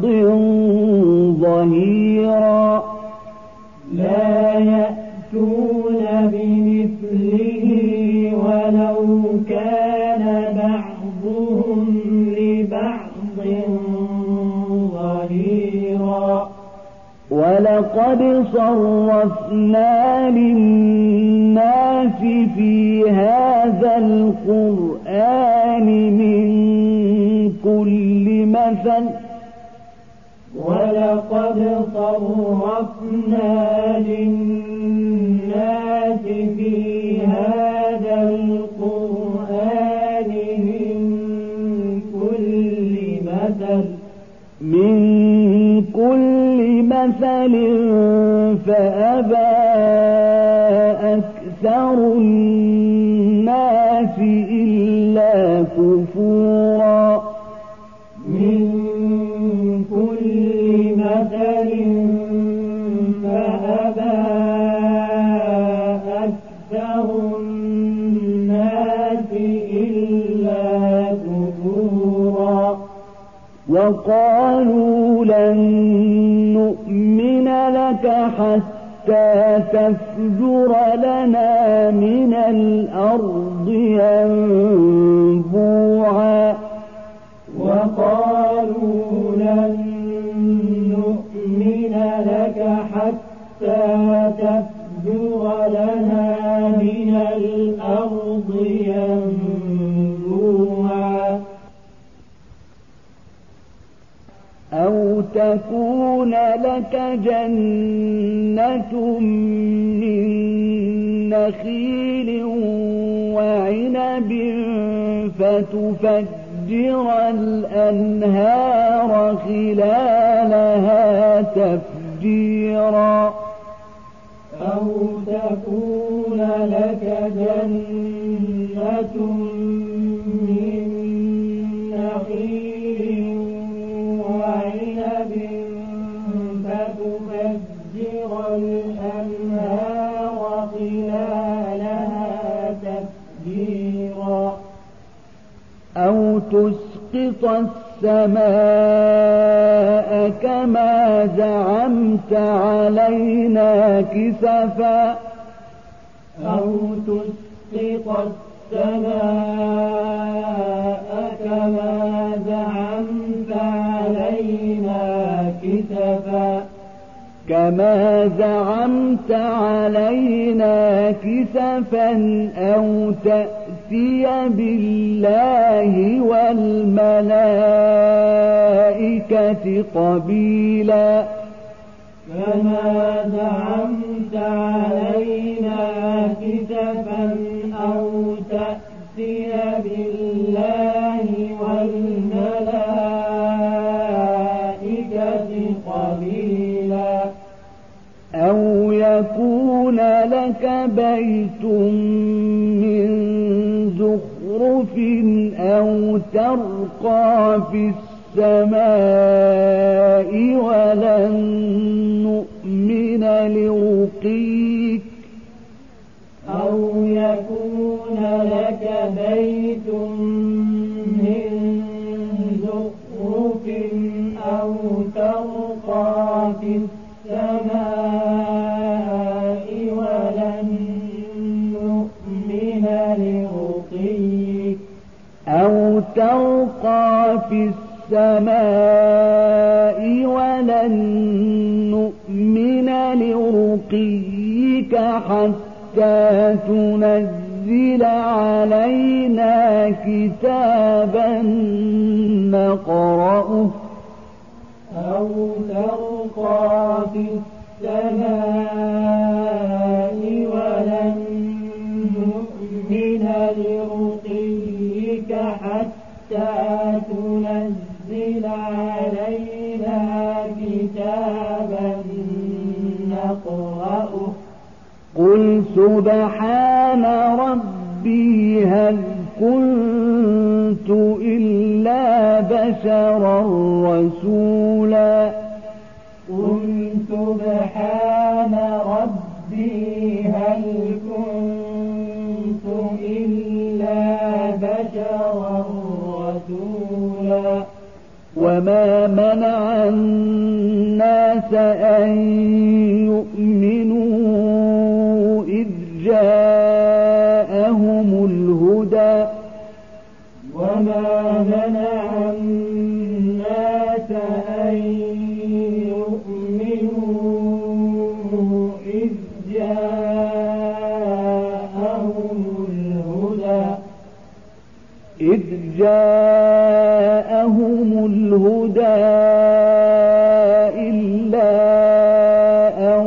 A: ظهيرا
B: لا يأتون بمثله ولو كان بعضهم لبعض ظهيرا
A: ولقد صرفنا للناس في هذا القرآن من كل مثل
B: ولقد صرفنا للناس في هذا القرآن
A: من كل مثل فأبى أكثر الناس إلا كفورا
B: من كل مثل فأبى أكثر الناس إلا كفورا
A: وقالوا لن نؤمن لك حتى تفجر لنا من الأرض ينبوعا
B: وقالوا لن نؤمن لك حتى تفجر لنا من الأرض ينبوعا
A: أو تكون لك جنة من نخيل وعنب فتفجر الأنهار خلالها تفجيرا
B: أو تكون لك جنة من نخيل وعنب فتفجر الأنهار خلالها تفجيرا
A: أو تسقط السماء كما زعمت علينا كسفا
B: أو تسقط السماء كما زعمت علينا كسفا أو تأتي
A: بالله والملائكة قبيلا
B: كما زعمت علينا كسفا أو تأتي بالله والملائكة قبيلا
A: أو يكون لك بيت من زخرف أو ترقى في السماء ولن نؤمن لرقيك
B: أو يكون لك بيت من زخرف أو ترقى في السماء ولن نؤمن لرقيك
A: أو ترقى في السماء ولن نؤمن لرقيك حتى تنزل علينا كتابا نقرأه
B: أو ترقى في السماء ولن نؤمن لرقيك حتى تنزل علينا كتابا نقرأه
A: قل سبحان ربي هل كنت إلا بشرا رسولا
B: قل سبحان ربي هل كنت إلا بشرا رسولا
A: وما منع الناس أن يؤمنوا إذ جاءهم الهدى
B: وما منع الناس أن يؤمنوا إذ جاءهم الهدى إلا أن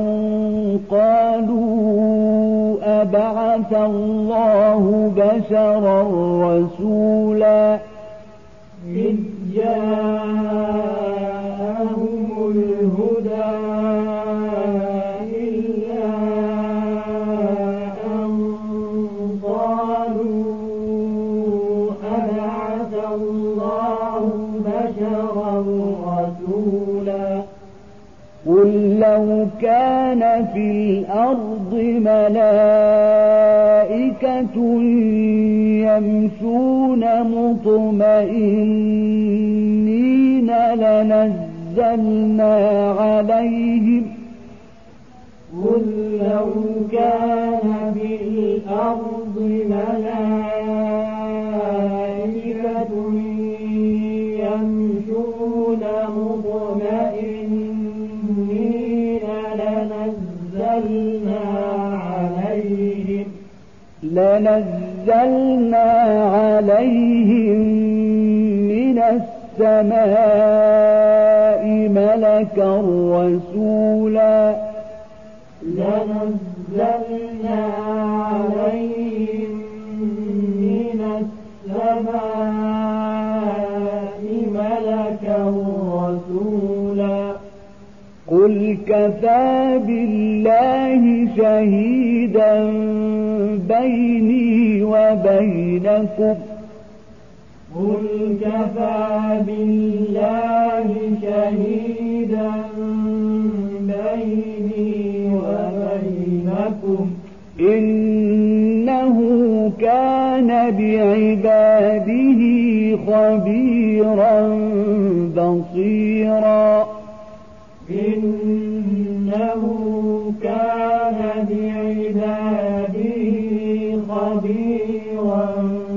B: قالوا أبعث الله بشرا رسولا
A: إذ جاءهم الهدى إلا أن قالوا أبعث الله بشرا رسولا قل لو كان في الأرض ملائكة يمشون مطمئنين لنزلنا عليهم قل لو كان في الأرض ملائكة يمشون مطمئنين لنزلنا عليهم من السماء ملكا رسولا لنزلنا عليهم من السماء ملكا رسولا قل كفى بالله شهيدا بيني وبينكم قل كفى بالله شهيدا بيني وبينكم إنه كان بعباده خبيرا بصيرا إنه كان بعباده خبيرا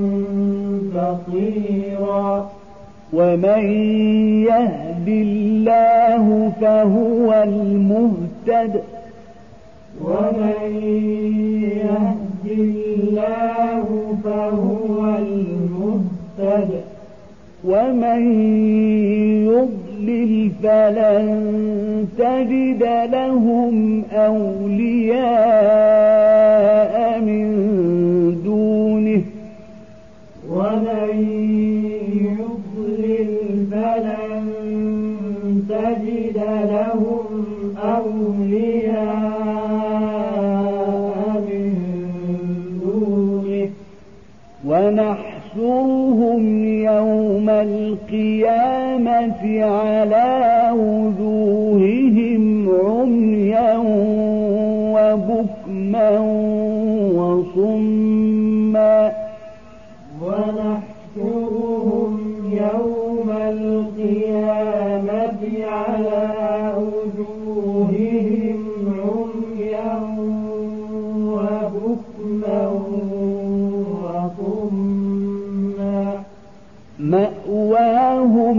A: بصيرا ومن يهد الله فهو المهتد ومن يهد الله
B: فهو المهتد
A: ومن يضلل فلن تجد لهم أولياء من دونه
B: ومن يضلل فلن تجد لهم أولياء من دونه
A: ونحشرهم يوم القيامة على وجوههم عميا وبكما وصما
B: ونحشرهم يوم القيامة على وجوههم عميا وبكما وصما
A: مأواهم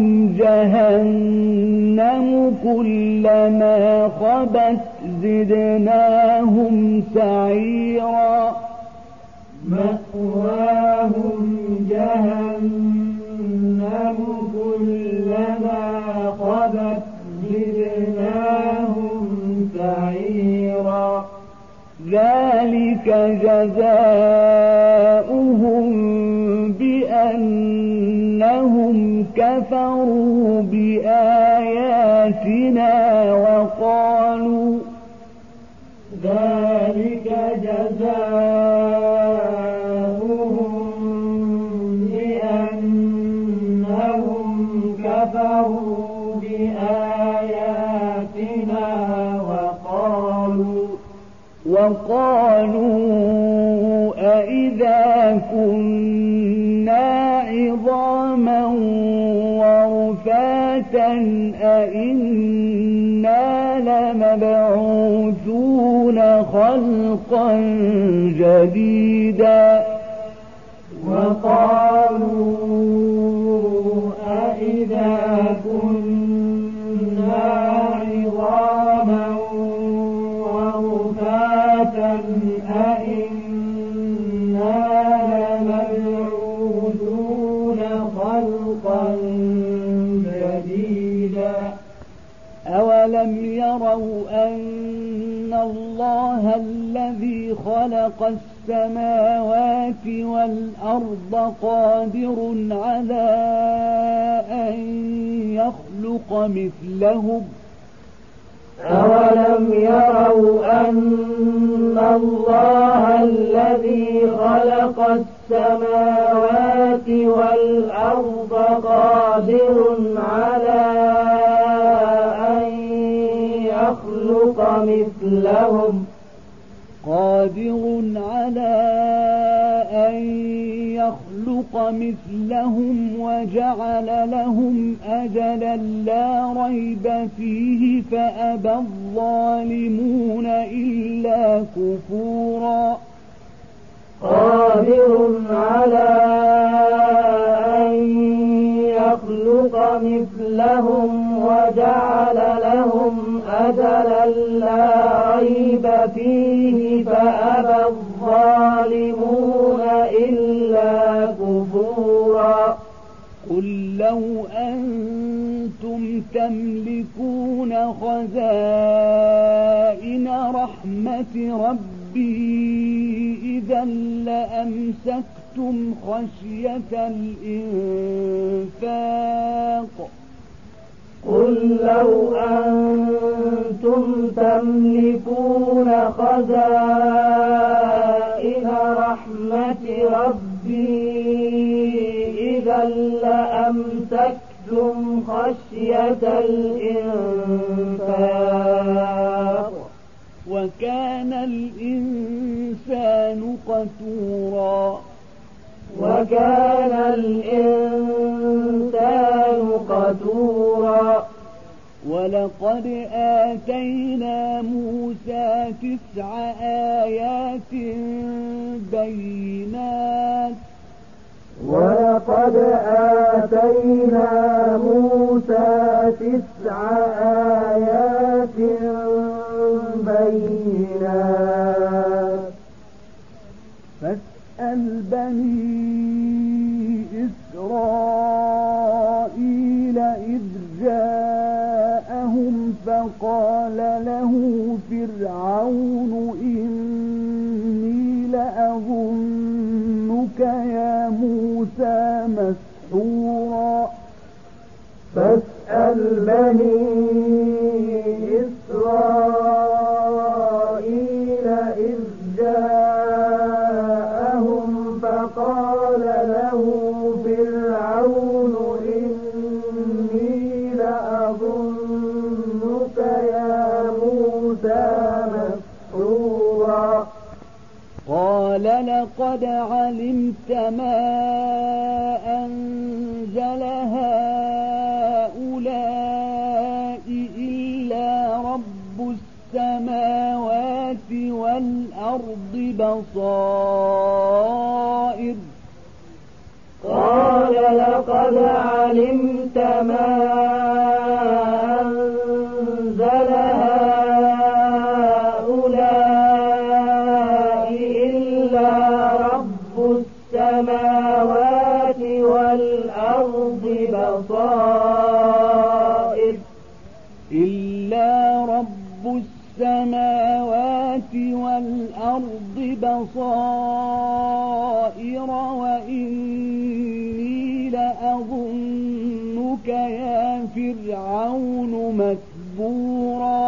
A: جهنم كلما خبت زدناهم سعيرا
B: مأواهم جهنم كلما خبت زدناهم سعيرا
A: ذلك جزاؤهم بأنهم كفروا بآياتنا وقالوا
B: ذلك جزاؤهم بأنهم كفروا بآياتنا
A: وقالوا أئذا كنا عظاما ورفاتا أئنا لمبعوثون خلقا جديدا
B: وقالوا أئذا كنا عظاما ورفاتا أئنا لمبعوثون خلقا جديدا
A: أولم يروا أن الله الذي خلق السماوات والأرض قادر على أن يخلق مثلهم
B: أولم يروا أن الله الذي خلق السماوات والأرض قادر على أن يخلق مثلهم وجعل لهم أجلا لا ريب فيه فأبى الظالمون إلا كفورا
A: قادر على أن يخلق مثلهم وجعل لهم أجلا لا ريب فيه فأبى الظالمون إلا كفورا قل لو أنتم تملكون خزائن رحمة ربي إذا لأمسكتم خشية الإنفاق قل لو أنتم تملكون خزائن رحمة ربي إذا لأمسكتم خشية الإنفاق وكان الإنسان قتورا ولقد آتينا موسى 9 آيات بينات فاسأل بني
B: فقال له فرعون إني لأظنك يا موسى مسحورا
A: فاسأل بني إسرائيل إذ جاءهم فقال له فرعون إني لأظنك يا موسى مسحورا
B: قال لقد علمت ما أنزل هؤلاء إلا رب السماوات والأرض بصائر
A: قال لقد علمت ما أنزل هؤلاء إلا رب السماوات والأرض بصائر
B: إلا رب السماوات والأرض بصائر وإني لأظنك يا فرعون مثبورا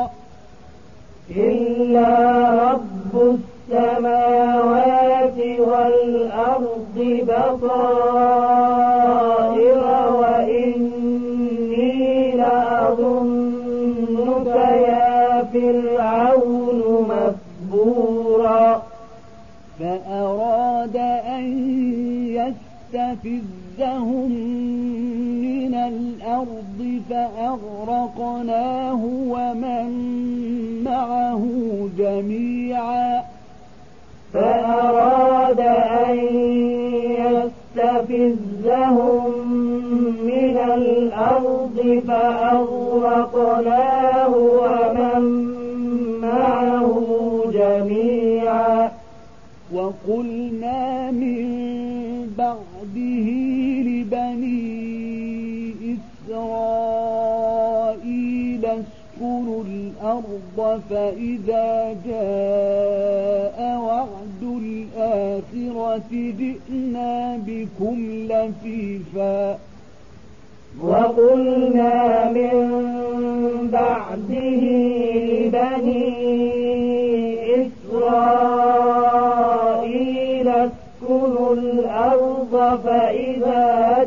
A: إلا رب السماوات والأرض بصائر وإني لأظنك يا فرعون مثبورا
B: فأراد أن يستفزهم من الأرض فأغرقناه ومن معه جميعا
A: فأراد أن يستفزهم من الأرض فأغرقناه ومن معه جميعا
B: وقلنا من بعده لبني إسرائيل اسكنوا الأرض فإذا جاء وعد الآخرة جئنا بكم لفيفا
A: وقلنا من بعده لبني إسرائيل اسكنوا الأرض فإذا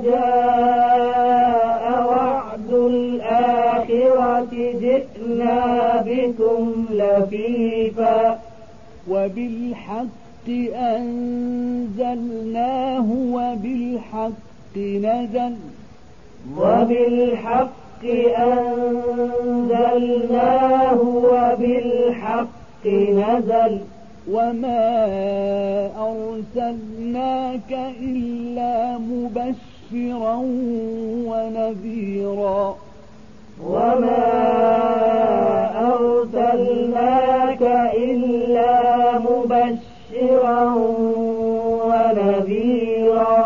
A: جاء وعد الآخرة جئنا بكم لفيفا
B: وبالحق أنزلناه وبالحق نزل
A: وبالحق أنزلناه وبالحق نزل
B: وما أرسلناك إلا مبشرا ونذيرا
A: وما أرسلناك إلا مبشرا ونذيرا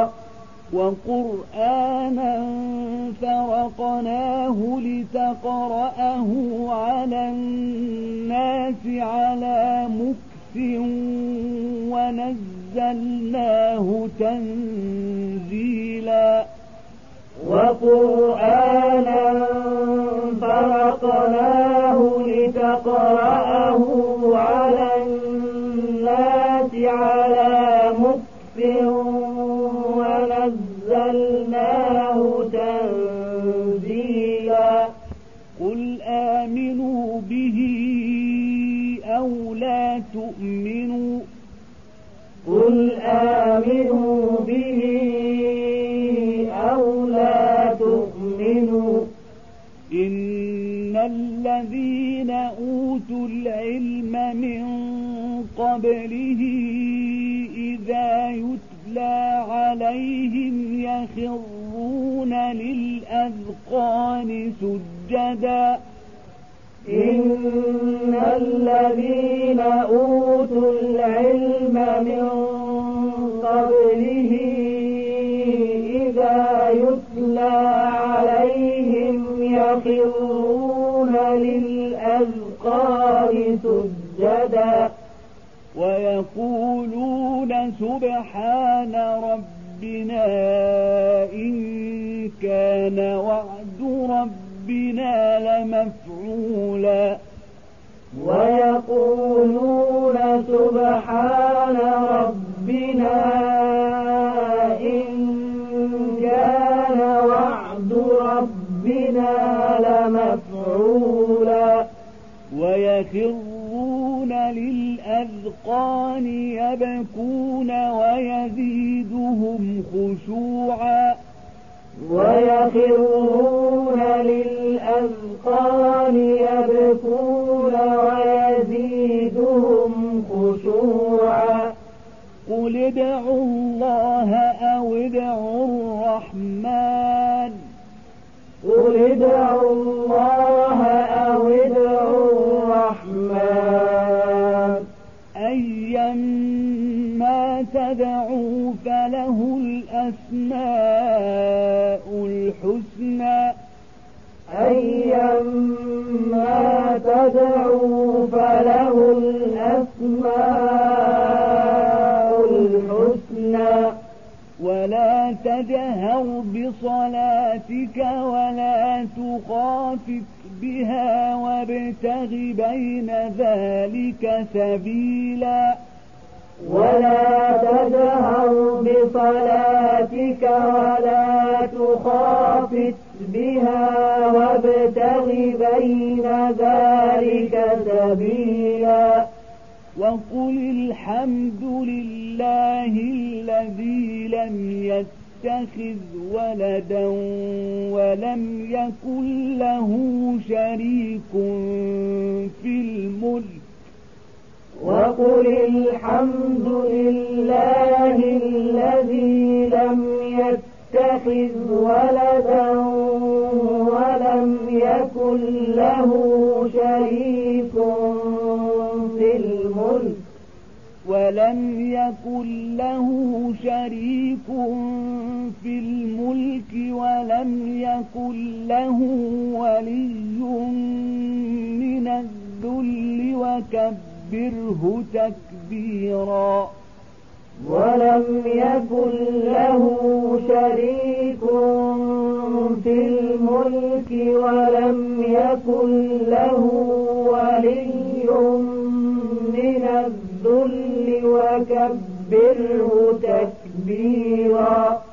B: وقرآنا فرقناه لتقرأه على الناس على مكث ونزلناه تنزيلا
A: وقرآنا فرقناه لتقرأه على الناس على مكث ونزلناه تنزيلا
B: قل آمنوا به أو لا تؤمنوا
A: قل آمنوا به أو لا تؤمنوا
B: إن الذين أوتوا العلم من قبله إذا يتلى عليهم يخرون للأذقان سجدا
A: إن الذين أوتوا العلم من قبله إذا يتلى عليهم يخرون للأذقان بالأذقان سجدا
B: ويقولون سبحان ربنا إن كان وعد ربنا لمفعولا
A: ويقولون سبحان ربنا إن كان وعد ربنا لمفعولا
B: ويخرون للأذقان يبكون ويزيدهم خشوعا
A: ويخرون للأذقان يبكون ويزيدهم خشوعا
B: قل ادعوا الله أو ادعوا الرحمن
A: قل ادعوا الله أو ادعوا الرحمن
B: أيما تدعوا فله الأسماء الحسنى
A: أيما تدعوا فله الأسماء الحسنى
B: ولا تجهر بصلاتك ولا تخافت بها وابتغ بين ذلك سبيلا
A: ولا تجهر بصلاتك ولا تخافت بها وابتغ بين ذلك سبيلا
B: وقل الحمد لله الذي لم يتخذ ولدا ولم يكن له شريك في الملك
A: وقل الحمد لله الذي لم يتخذ ولدا ولم يكن له شريك في الملك
B: ولم يكن له ولي من الذل وكبره تكبيرا
A: ولم يكن له شريك في الملك ولم يكن له ولي من الذل وكبره تكبيرا